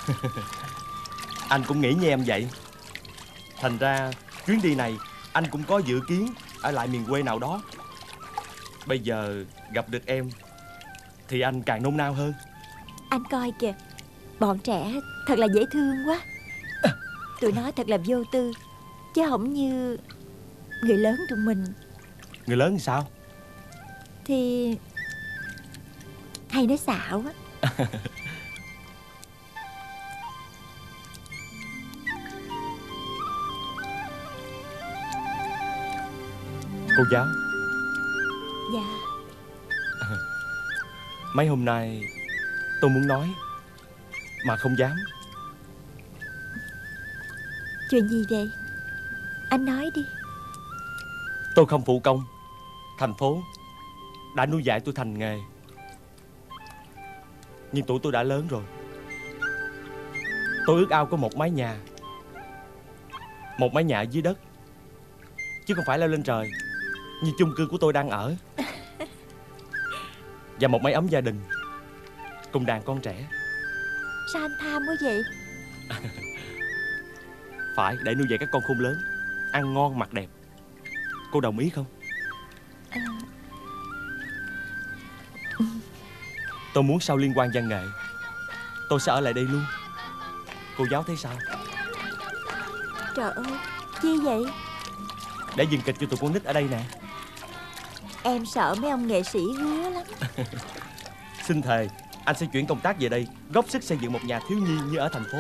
Anh cũng nghĩ như em vậy. Thành ra chuyến đi này anh cũng có dự kiến ở lại miền quê nào đó. Bây giờ gặp được em thì anh càng nôn nao hơn. Anh coi kìa, bọn trẻ thật là dễ thương quá. Tụi nó thật là vô tư, chứ không như người lớn tụi mình. Người lớn thì sao? Thì hay nói xạo á. Cô giáo. Dạ. Mấy hôm nay tôi muốn nói mà không dám. Chuyện gì vậy? Anh nói đi. Tôi không phụ công. Thành phố đã nuôi dạy tôi thành nghề. Nhưng tuổi tôi đã lớn rồi. Tôi ước ao có một mái nhà. Một mái nhà dưới đất, chứ không phải leo lên trời như chung cư của tôi đang ở. Và một mái ấm gia đình cùng đàn con trẻ. Sao anh tham quá vậy? Phải, để nuôi dạy các con khôn lớn, ăn ngon mặc đẹp. Cô đồng ý không? À... Tôi muốn sau liên quan văn nghệ tôi sẽ ở lại đây luôn. Cô giáo thấy sao? Trời ơi, chi vậy? Để dừng kịch cho tụi con nít ở đây nè. Em sợ mấy ông nghệ sĩ hứa lắm. Xin thề anh sẽ chuyển công tác về đây, góp sức xây dựng một nhà thiếu nhi như ở thành phố.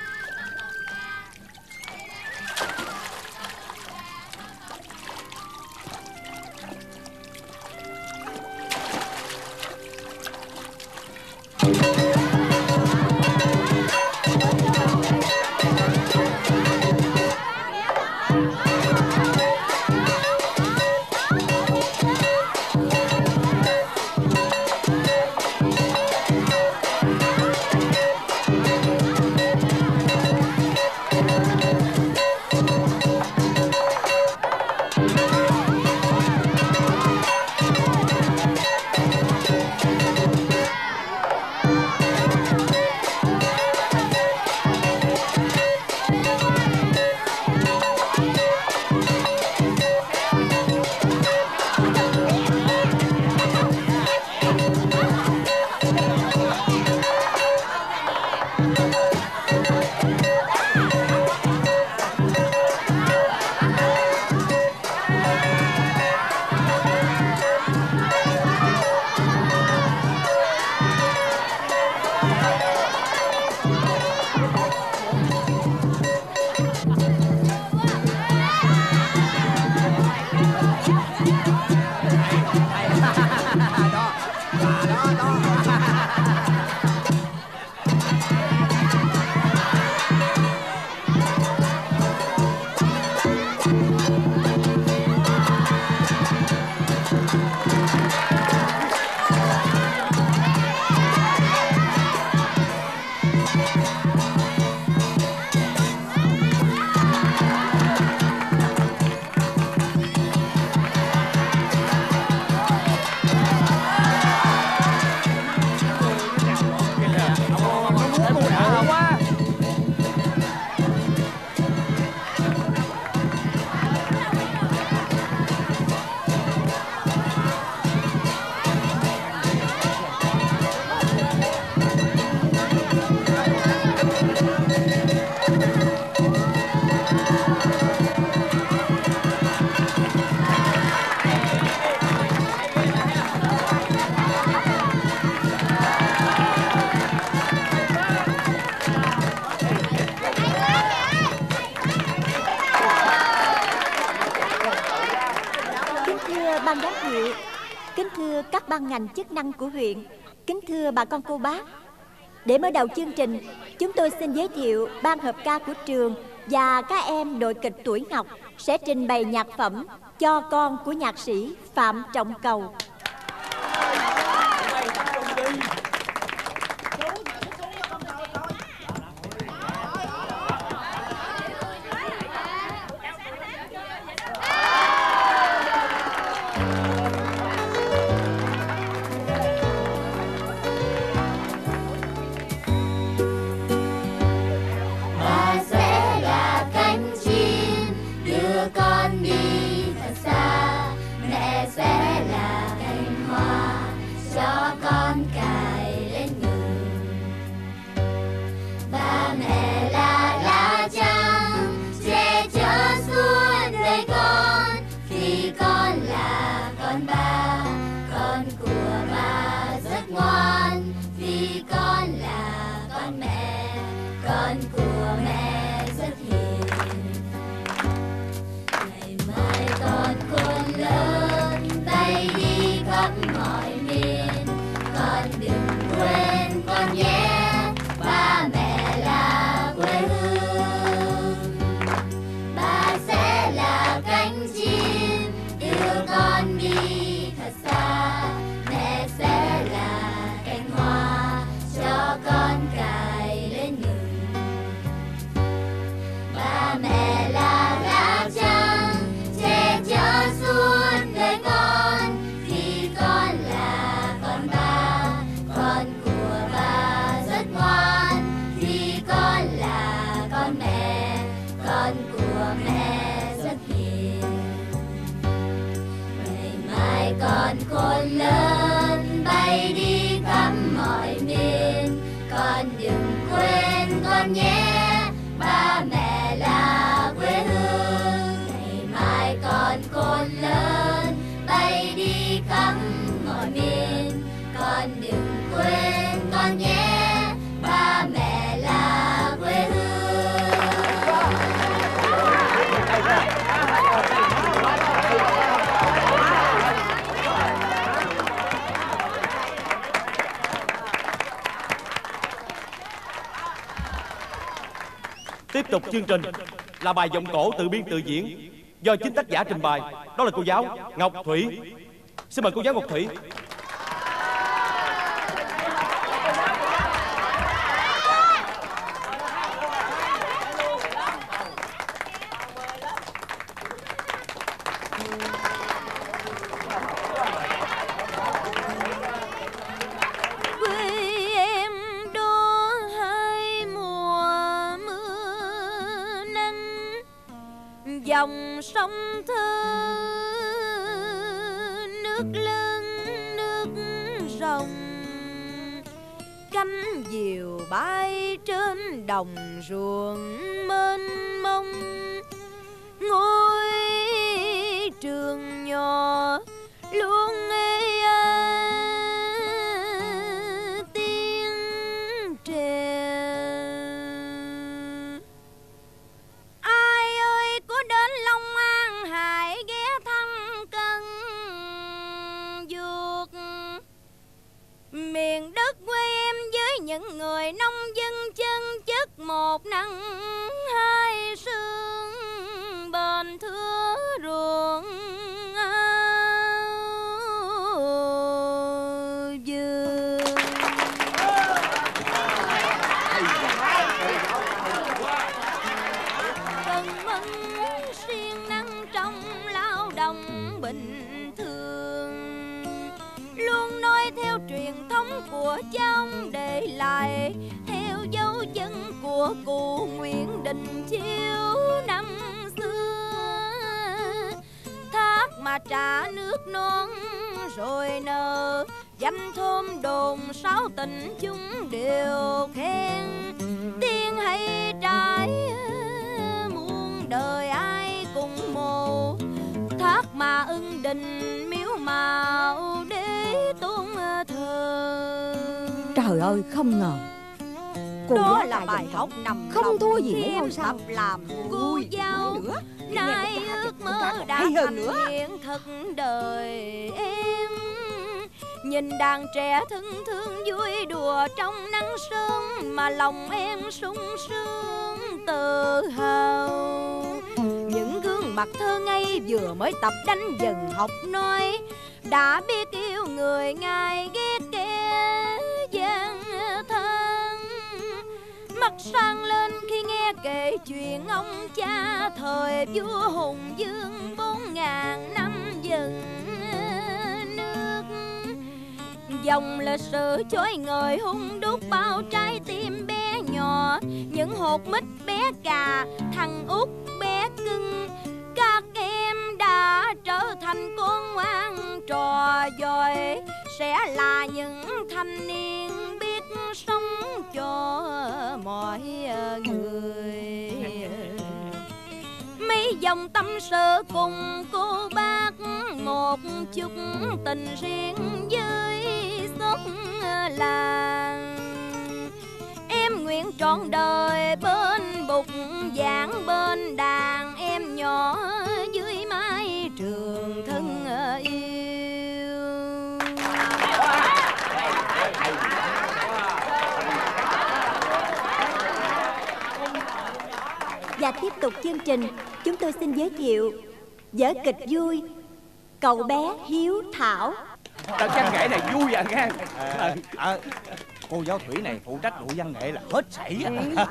Ban giám hiệu, kính thưa các ban ngành chức năng của huyện, kính thưa bà con cô bác. Để mở đầu chương trình, chúng tôi xin giới thiệu ban hợp ca của trường và các em đội kịch Tuổi Ngọc sẽ trình bày nhạc phẩm Cho Con của nhạc sĩ Phạm Trọng Cầu. con cài lên người. Ba mẹ là lá chắn che chở suốt đời con, khi con là con ba, con của ba rất ngoan. Vì con là con mẹ, con của mẹ rất hiền. Ngày mai con khôn lớn bay đi khắp mọi miền, con đừng quên con nhé, ba mẹ là quê hương. Ba sẽ là cánh chim đưa con đi thật xa, mẹ sẽ là cánh hoa cho con cài lên người. Ba mẹ là lá chắn che chở suốt đời con, khi con là con ba, con của ba rất ngoan. Vì con là con mẹ, con của mẹ rất hiền. Ngày mai con khôn lớn bay đi khắp mọi miền, con đừng quên con nhé, ba mẹ là quê hương. Ngày mai con khôn lớn bay đi khắp mọi miền, con đừng quên con nhé, ba mẹ là quê hương. Tiếp tục chương trình là bài vọng cổ tự biên tự diễn do chính tác giả trình bày, đó là cô giáo Ngọc Thủy. Xin mời cô giáo Ngọc Thủy. Quê em đó hai mùa mưa nắng, dòng sông thơ nước lớn nước rồng, cánh diều bay trên đồng ruộng mênh mông. Ngôi trường nhỏ luôn nghe tiếng trẻ. Ai ơi có đến Long An hãy ghé thăm Cần Duộc, miền đất quê em với những người nông dân chân chất, một nắng hai sương bền thưa ruộng vườn. Cần mẫn siêng năng trong lao động bình thường, luôn nói theo truyền thống của cha ông để lại, theo dấu chân của cụ Nguyễn Đình Chiêu năm xưa. Thác mà trả nước non rồi nở, danh thơm đồn sáu tỉnh chúng đều khen. Tiên hay trái muôn đời ai cùng mồ, thác mà ưng đình miếu mạo để tôn thờ. Trời ơi, không ngờ cô đó giáo là tài bài giọng học trọng, nằm không lòng thua gì mấy khiêm ngôi sao. tập làm cô giáo. Nay ước mơ đã hay hơn thành nữa. hiện thực đời em. Nhìn đàn trẻ thân thương vui đùa trong nắng sớm, mà lòng em sung sướng tự hào. Những gương mặt thơ ngây vừa mới tập đánh dần học nói, đã biết yêu người ngài ghét kẻ gian thân. Mắt sang lên khi nghe kể chuyện ông cha thời vua Hùng Vương bốn ngàn năm dần nước. Dòng lịch sử chối ngời hung đúc bao trái tim bé nhỏ, những hột mít bé cà, thằng út bé cưng. Các em đã trở thành con ngoan trò giỏi, sẽ là những thanh niên biết sống cho mọi người. Mấy dòng tâm sự cùng cô bác một chút tình riêng với xóm làng. Em nguyện trọn đời bên bục giảng bên đàn, em nhỏ dưới mái trường thân yêu. Và tiếp tục chương trình, chúng tôi xin giới thiệu vở kịch vui Cậu bé hiếu thảo. Tờ văn nghệ này vui vậy nghe. À, à, cô giáo Thủy này phụ trách đội văn nghệ là hết sảy.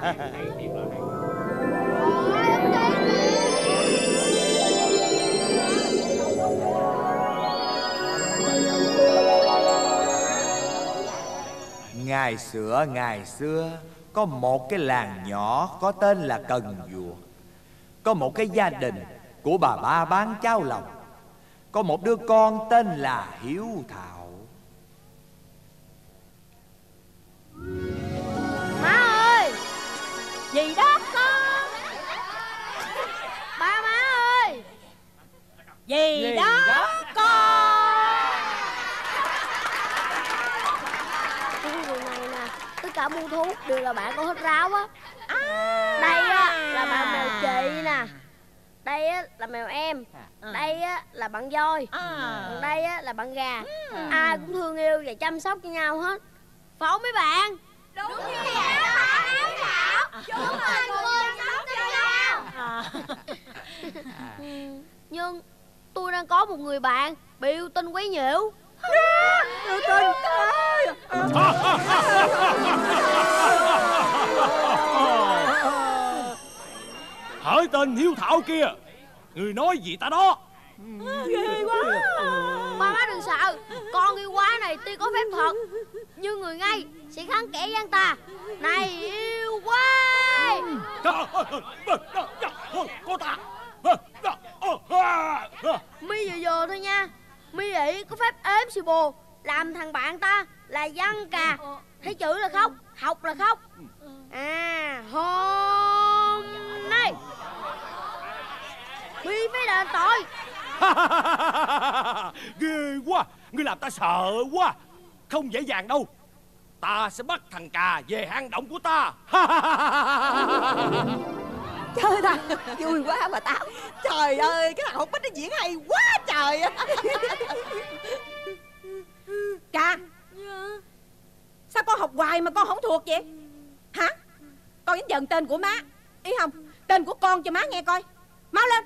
Ngày xưa ngày xưa có một cái làng nhỏ có tên là Cần Duộc. Có một cái gia đình của bà ba bán cháo lòng. Có một đứa con tên là Hiếu Thảo. Má ơi! Gì đó con? Ba má ơi! Gì, gì đó, đó con? Cái người này nè, tất cả mua thuốc đều là bạn con hết ráo á. À, đây á là bạn mèo chị nè. Đây á là mèo em. À. Đây á là bạn voi. À. Đây á là bạn gà. À. Ai cũng thương yêu và chăm sóc cho nhau hết. Phải không mấy bạn? Đúng như vậy đó bạn Thảo. Chúng mình cùng chăm sóc cho nhau. À. Nhưng tôi đang có một người bạn bị yêu tinh quấy nhiễu. Yêu tinh. Hỡi tên Hiếu Thảo kia, người nói gì ta đó? Ghê quá. Ba má đừng sợ, con yêu quái này tuy có phép thuật nhưng người ngay sẽ kháng kẻ gian tà. Này yêu quái! Cô ta Mi giờ giờ thôi nha. Mi ị có phép ếm xì bồ, làm thằng bạn ta là văn cà. Thấy chữ là khóc, học là khóc. À, hôm nay Mi phải đền tội. Ghê quá, ngươi làm ta sợ quá. Không dễ dàng đâu. Ta sẽ bắt thằng cà về hang động của ta. Trời ta, vui quá bà Táo. Trời ơi, cái thằng Hồng Bích nó diễn hay quá trời. Cà, sao con học hoài mà con không thuộc vậy? Hả? Con đánh dần tên của má. Ý không, tên của con cho má nghe coi. Mau lên.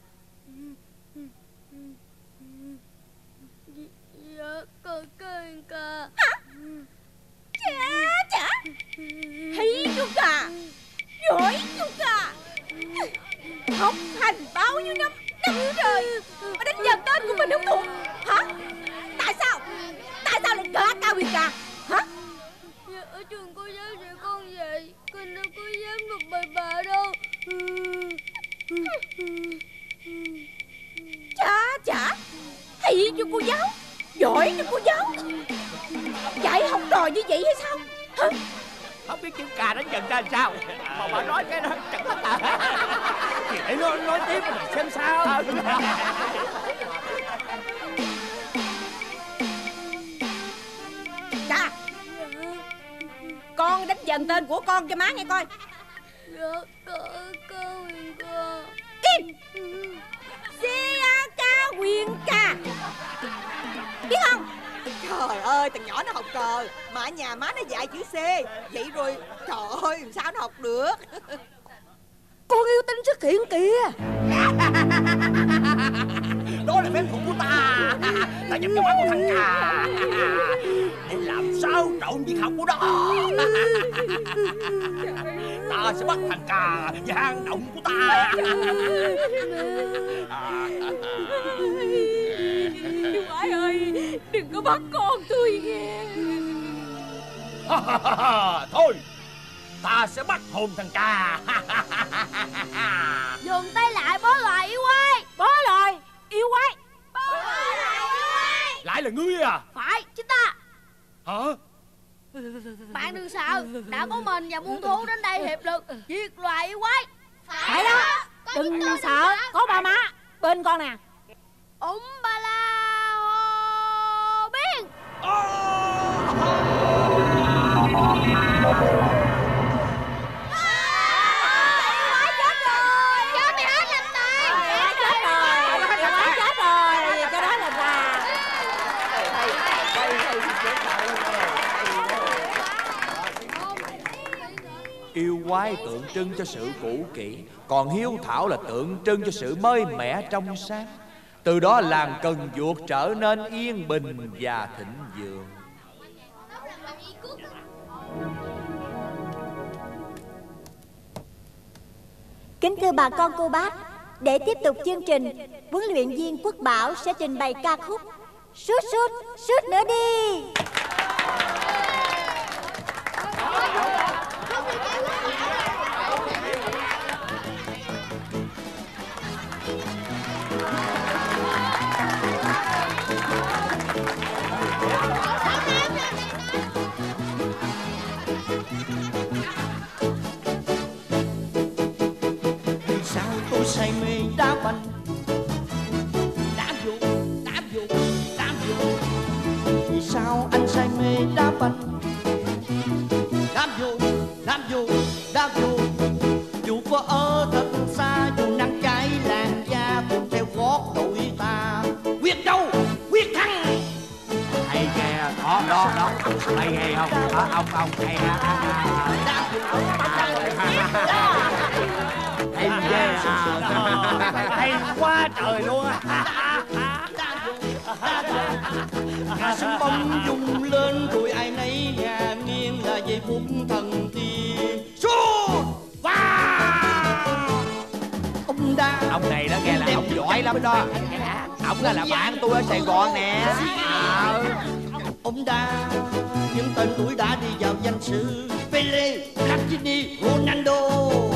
Dạ, con kênh cà. Hả? Chà chà, hay chú cà, giỏi chú cà. Học hành bao nhiêu năm năm rồi mà đánh dần tên của mình không thuộc. Hả? Tại sao? Tại sao lại cà cao huyền cà? Hả? Dạ, ở trường cô giáo dạy con vậy, con đâu có dám được bài bà đâu. Chà chà, hay cho cô giáo, giỏi cho cô giáo. Dạy học trò như vậy hay sao? Hả? Không biết chữ cà đánh dần ra làm sao mà bà nói cái đó chẳng có tờ. Thì để nó nói tiếp rồi xem sao. Cà, con đánh dần tên của con cho má nghe coi. Dạ, có có huyền ca. Kim xê a ca huyền ca, biết không? Trời ơi, thằng nhỏ nó học cờ mà ở nhà má nó dạy chữ C. Vậy rồi, trời ơi, làm sao nó học được? Con yêu tinh xuất hiện kìa. Đó là phép thuật của ta. Ta nhập cho mắt của thằng cà để làm sao trộn việc học của nó. Ta sẽ bắt thằng cà về hang động của ta. Quái ơi, đừng có bắt con tôi nghe. Thôi, ta sẽ bắt hồn thằng cà. Dừng tay lại bó loài yêu quái. Bó loài yêu quái. Bó loài yêu quái. Lại là ngươi à? Phải, chính ta. Hả? Bạn đừng sợ, đã có mình và muôn thú đến đây hiệp lực diệt loài yêu quái. Phải đó, đừng sợ, có ba má bên con nè. Ủng ba la hồ biên. Yêu quái tượng trưng cho sự cũ kỹ, còn hiếu thảo là tượng trưng cho sự mới mẻ trong sáng. Từ đó làng Cần Duộc trở nên yên bình và thịnh vượng. Kính thưa bà con cô bác, để tiếp tục chương trình, huấn luyện viên Quốc Bảo sẽ trình bày ca khúc Sút sút sút nữa đi. Say mê đá banh, đá vô, đá vô, đá vô. Vì sao anh say mê đá banh, đá vô, đá vô, đá vô. Dù có ở thật xa, dù nắng cháy làn da cùng theo gót đội ta. Quyết đâu, quyết thắng. Hay ghê, đó, đó, đó, hay ghê không? Đó, ông, ông, hay ha. Hay ghê à, hay quá trời luôn á. Hà súng bông rung lên rồi ai nấy ngả nghiêng là giây phút thần tiên. Sút vào. Ông đá. Ông này đó nghe là ông giỏi lắm đó. Ông là, là bạn tôi ở Sài Gòn nè. À. Ông đá những tên tuổi đã đi vào danh sử Pele, Platini, Ronaldo.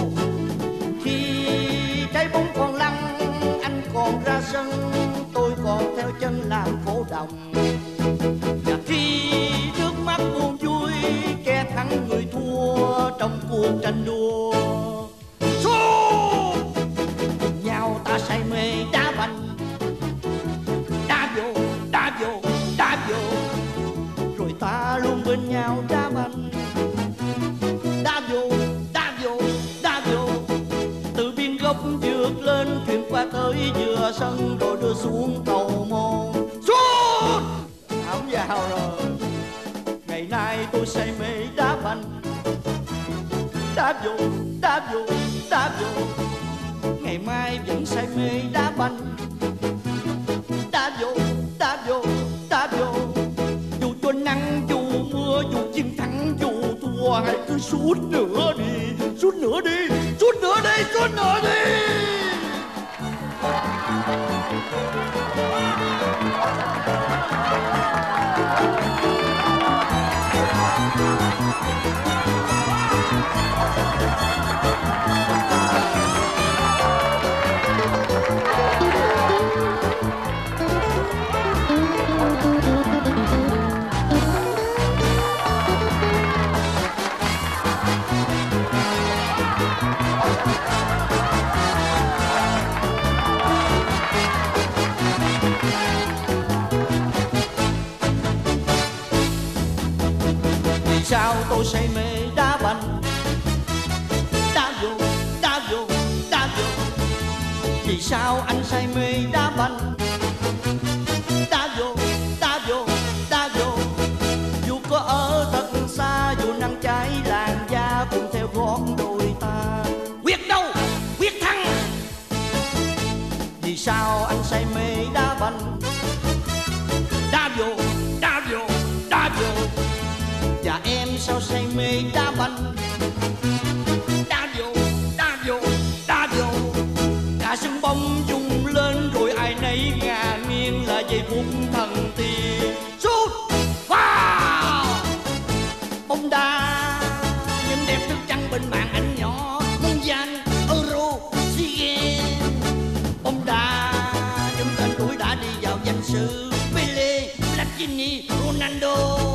Trái bóng còn lăn, anh còn ra sân, tôi còn theo chân làm cổ động. Và khi trước mắt buồn vui, kẻ thắng người thua trong cuộc tranh đua. Sút! Cùng nhau ta say mê đá banh, đá vô, đá vô, đá vô. Rồi ta luôn bên nhau đá banh, đá vô, đá vô, đá vô. Từ biên gốc vượt lên, chuyển qua tới giữa sân rồi đưa xuống cầu môn. Sút! Không vào rồi. Ngày nay tôi say mê đá banh, đá vô, đá vô, đá vô. Ngày mai vẫn say mê đá banh, đá vô, đá vô, đá vô. Dù cho nắng, dù mưa, dù chiến thắng, dù thua, hãy cứ sút nữa đi, sút nữa đi, sút nữa đi, sút nữa đi. Sao tôi say mê đá banh, đá vô, đá vô, đá vô. Vì sao anh say mê đá banh, đá vô, đá vô, đá vô. Dù có ở thật xa, dù nắng cháy làn da cùng theo gót đôi ta. Quyết đâu, quyết thắng. Vì sao anh say mê đá banh, đá vô, đá vô, đá vô. Và em sao say mê đá banh, đá vô, đá vô, đá vô. Cả sân bóng rung lên rồi ai nấy ngả nghiêng là giây phút thần tiên. Sút vào. Bóng đá những đẹp nước trắng bên màn ảnh nhỏ, muôn danh Euro, SEA Games. Bóng đá những tên tuổi đã đi vào danh sử Pele, Platini, Ronaldo.